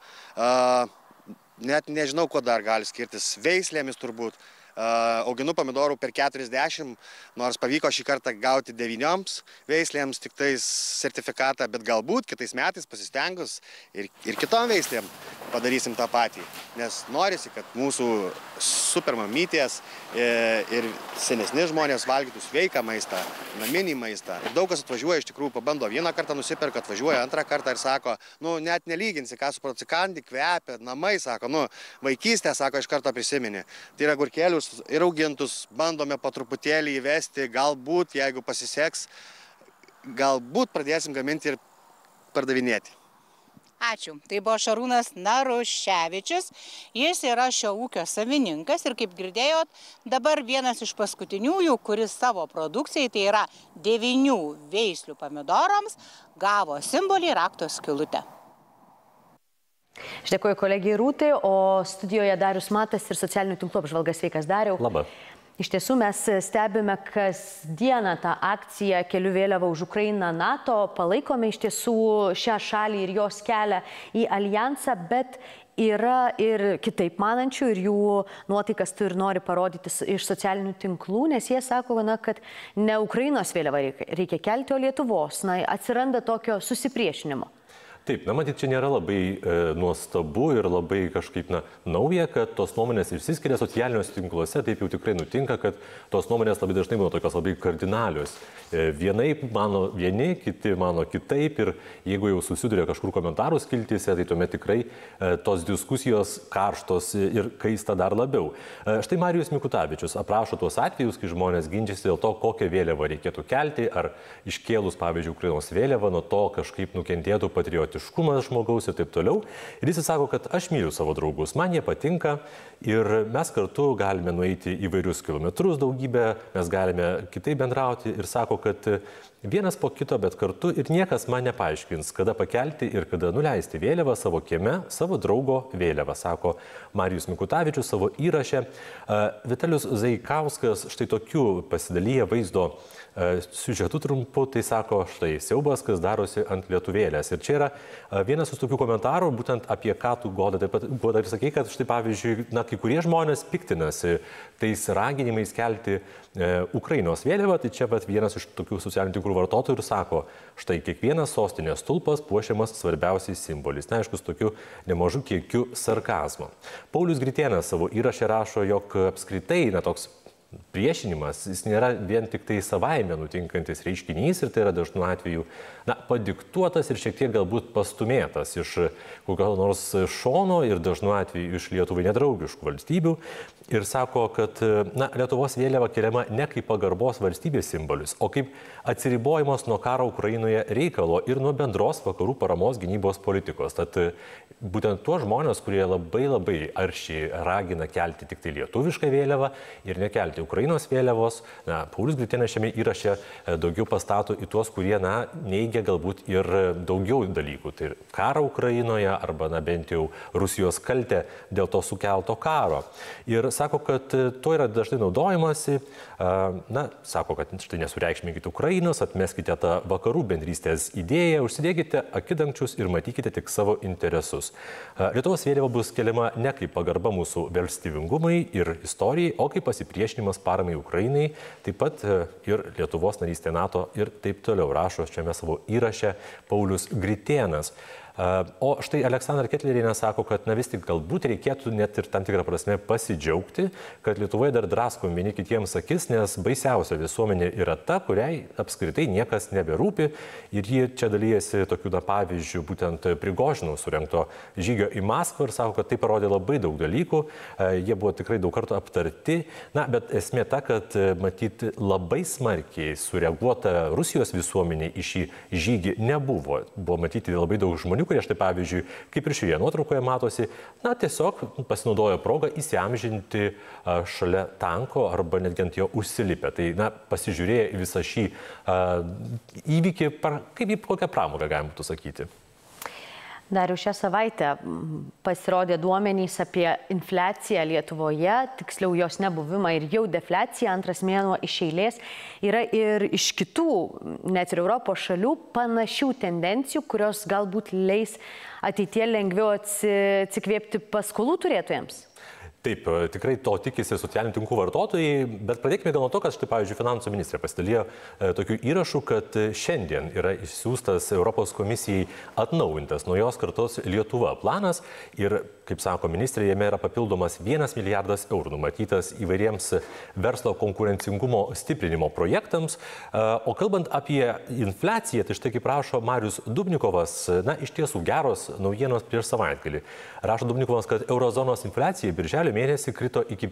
net nežinau, ko dar gali skirtis. Veislėmis turbūt. Auginu pomidorų per 40, nors pavyko šį kartą gauti 9 veislėms tik tais sertifikatą, bet galbūt kitais metais pasistengus ir kitom veislėm padarysim tą patį. Nes norisi, kad mūsų supermamytės ir senesni žmonės valgytų sveiką maistą, naminį maistą. Ir daug kas atvažiuoja, iš tikrųjų pabando vieną kartą nusiperka, atvažiuoja antrą kartą ir sako, net nelyginsi, ką supratau, atsikandi, kvepia, namai, sako, vaikystę, sako, iš karto prisiminė. Tai yra agurkėlius ir augintus, bandome po truputėlį įvesti, galbūt, jeigu pasiseks, galbūt pradėsim gaminti ir pardavinėti. Ačiū. Tai buvo Šarūnas Naruševičius. Jis yra šio ūkio savininkas ir, kaip girdėjot, dabar vienas iš paskutiniųjų, kuris savo produkcijai, tai yra 9 veislių pomidorams, gavo simbolį rakto skylutę. Aš dėkoju kolegijai Rūtai, o studijoje Darius Matas ir socialinių tinklų apžvalgas. Sveikas, Dariau. Labą. Iš tiesų mes stebime kasdieną tą akciją Keliu vėliavą už Ukrainą NATO, palaikome iš tiesų šią šalį ir jos kelią į alijansą, bet yra ir kitaip manančių ir jų nuotaikas tu ir nori parodyti iš socialinių tinklų, nes jie sako, kad ne Ukrainos vėliavą reikia kelti, o Lietuvos. Atsiranda tokio susipriešinimo. Taip, matyt, čia nėra labai nuostabu ir labai kažkaip nauja, kad tos nuomonės išsiskiria socialiniuose tinkluose, taip jau tikrai nutinka, kad tos nuomonės labai dažnai būna tokios labai kardinalios. Vienaip mano vieni, kiti mano kitaip ir jeigu jau susiduria kažkur komentarų skiltyse, tai tuomet tikrai tos diskusijos karštos ir kaista dar labiau. Štai Marijus Mikutavičius aprašo tuos atvejus, kai žmonės ginčiasi dėl to, kokią vėliavą reikėtų kelti, ar iškėlus, pavyzdžiui, Ukrainos vėliavą, nuo to kažkaip nukentėtų patriotizmas patriotiškumas žmogaus ir taip toliau. Ir jis sako, kad aš myliu savo draugus, man jie patinka ir mes kartu galime nueiti įvairius kilometrus daugybę, mes galime kitaip bendrauti ir sako, kad vienas po kito, bet kartu ir niekas man nepaaiškins, kada pakelti ir kada nuleisti vėliavą savo kieme, savo draugo vėliavą, sako Marijus Mikutavičius savo įraše. Vitalijus Zaikauskas štai tokių pasidalyja vaizdo siužetų trumpu, tai sako štai siaubas, kas darosi ant lietuvėlės. Ir čia yra vienas iš tokių komentarų, būtent apie ką tu, Goda, taip pat Goda ir sakei, kad štai pavyzdžiui, kai kurie žmonės piktinasi tais raginimais kelti Ukrainos vėliavą, tai čia pat vienas iš tokių socialinių tinklų vartotojų ir sako, štai kiekvienas sostinės stulpas puošiamas svarbiausiais simboliais. Na, aišku, tokiu nemažu kiekiu sarkazmo. Paulius Gritėnas savo įraše rašo, jog apskritai toks priešinimas, jis nėra vien tik tai savaime nutinkantis reiškinys ir tai yra dažnu atveju padiktuotas ir šiek tiek galbūt pastumėtas iš kokio nors šono ir dažnu atveju iš Lietuvai nedraugiškų valstybių. Ir sako, kad Lietuvos vėliava keliama ne kaip pagarbos valstybės simbolis, o kaip atsiribojimas nuo karo Ukrainoje reikalo ir nuo bendros vakarų paramos gynybos politikos. Tad būtent tuos žmonės, kurie labai aršiai ragina kelti tik tai lietuvišką vėliavą ir nekelti Ukrainos vėliavos, Paulius Gritėnas šiame įraše daugiau pastato į tuos, kurie neigia galbūt ir daugiau dalykų. Tai ir karą Ukrainoje arba bent jau Rusijos kaltę dėl to sukelto karo. Ir sako, kad to yra dažnai naudojamasi, sako, kad štai nesureikšminkite Ukrainos, atmeskite tą vakarų bendrystės idėją, užsidėkite akidangčius ir matykite tik savo interesus. Lietuvos vėliava bus keliama ne kaip pagarba mūsų valstybingumui ir istorijai, o kaip pasipriešinimas paramai Ukrainai, taip pat ir Lietuvos narystė NATO ir taip toliau, rašo šiame savo įraše Paulius Gritėnas. O štai Aleksandra Ketlerienė sako, kad vis tik galbūt reikėtų net ir tam tikrą prasme pasidžiaugti, kad Lietuvoje dar draskom vieni kitiems akis, nes baisiausia visuomenė yra ta, kuriai apskritai niekas neberūpi. Ir ji čia dalyjasi tokių pavyzdžių būtent Prigožino surengto žygio į Maskvą ir sako, kad tai parodė labai daug dalykų, jie buvo tikrai daug kartų aptarti. Bet esmė ta, kad matyti labai smarkiai sureaguota Rusijos visuomenė į šį žygį nebuvo. Buvo matyti labai daug žmonių, kurie štai pavyzdžiui, kaip ir šioje nuotraukoje matosi, tiesiog pasinaudojo progą įsiamžinti šalia tanko arba netgi ant jo užsilipę. Tai pasižiūrėję į visą šį įvykį, kaip į kokią pramogą galima būtų sakyti. Dariau, šią savaitę pasirodė duomenys apie infliaciją Lietuvoje, tiksliau jos nebuvimą ir jau defliacija, antras mėnuo iš eilės. Yra ir iš kitų, net ir Europos šalių, panašių tendencijų, kurios galbūt leis ateitie lengviau atsikvėpti paskolų turėtojams. Taip, tikrai to tikisi socialinių tinklų vartotojai, bet pradėkime gal nuo to, kad štai, pavyzdžiui, finansų ministrė pasidalijo tokių įrašų, kad šiandien yra išsiųstas Europos komisijai atnaujintas naujos kartos Lietuva planas ir, kaip sako ministrė, jame yra papildomas 1 milijardas eurų numatytas įvairiems verslo konkurencingumo stiprinimo projektams. O kalbant apie infliaciją, tai štai kaip rašo Marius Dubnikovas, iš tiesų geros naujienos prieš savaitgalį. Rašo Dubnikovas, kad eurozonos infliacija birželio mėnesį krito iki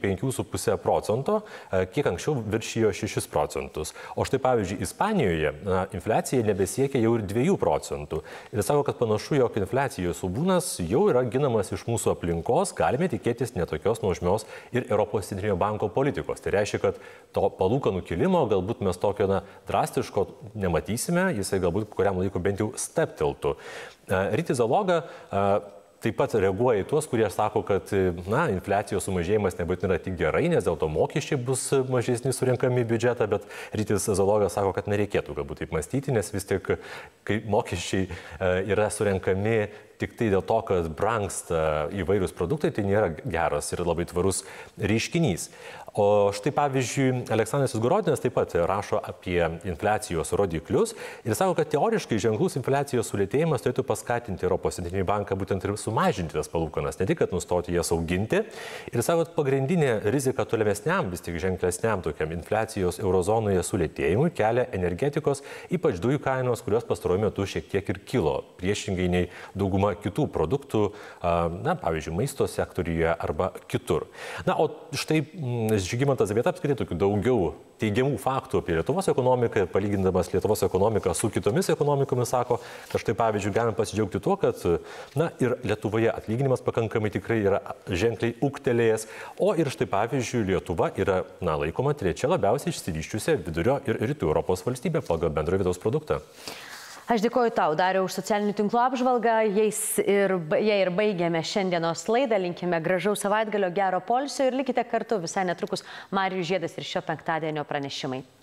5,5%, kiek anksčiau viršijo 6%. O štai pavyzdžiui, Ispanijoje infliacija nebesiekia jau ir 2%. Ir sako, kad panašu, jog infliacijos siaubūnas jau yra ginamas iš mūsų aplinkos, galime tikėtis netokios nuožmios ir Europos centrinio banko politikos. Tai reiškia, kad to palūkanų kilimo galbūt mes tokio drastiško nematysime, jisai galbūt kuriam laiku bent jau stepteltų. Rytis Zaloga taip pat reaguoja į tuos, kurie sako, kad infliacijos sumažėjimas nebūtinai yra tik gerai, nes dėl to mokesčiai bus mažesni surenkami į biudžetą, bet Rytis Zalogas sako, kad nereikėtų galbūt taip mąstyti, nes vis tik, kai mokesčiai yra surenkami tik tai dėl to, kad brangsta įvairius produktai, tai nėra geras ir labai tvarus reiškinys. O štai pavyzdžiui, Aleksandras Izgorodinas taip pat rašo apie infliacijos rodiklius ir sako, kad teoriškai ženklus infliacijos sulėtėjimas turėtų paskatinti Europos centrinį banką būtent ir sumažinti tas palūkanas, ne tik, kad nustoti jas auginti. Ir sako, kad pagrindinė rizika tolimesniam, vis tik ženklesniam tokiam infliacijos eurozonoje sulėtėjimui kelia energetikos, ypač dujų kainos, kurios pastaruoju metu šiek tiek ir kilo, priešingai nei dauguma nuo kitų produktų, na, pavyzdžiui, maisto sektoriuje arba kitur. Na, o štai Žygimantas Zabieta apskritai tokių daugiau teigiamų faktų apie Lietuvos ekonomiką ir palygindamas Lietuvos ekonomiką su kitomis ekonomikomis sako, kad štai pavyzdžiui galim pasidžiaugti tuo, kad na, ir Lietuvoje atlyginimas pakankamai tikrai yra ženkliai ūgtelėjęs, o ir štai pavyzdžiui Lietuva yra laikoma trečia labiausiai išsivysčiusia vidurio ir rytų Europos valstybė pagal bendrojo vidaus produktą. Aš dėkoju tau, Dariau, už socialinių tinklų apžvalgą. Jei ir baigėme šiandienos laidą, linkime gražaus savaitgalio, gero poilsio ir likite kartu, visai netrukus Marijus Žiedas ir šio penktadienio pranešimai.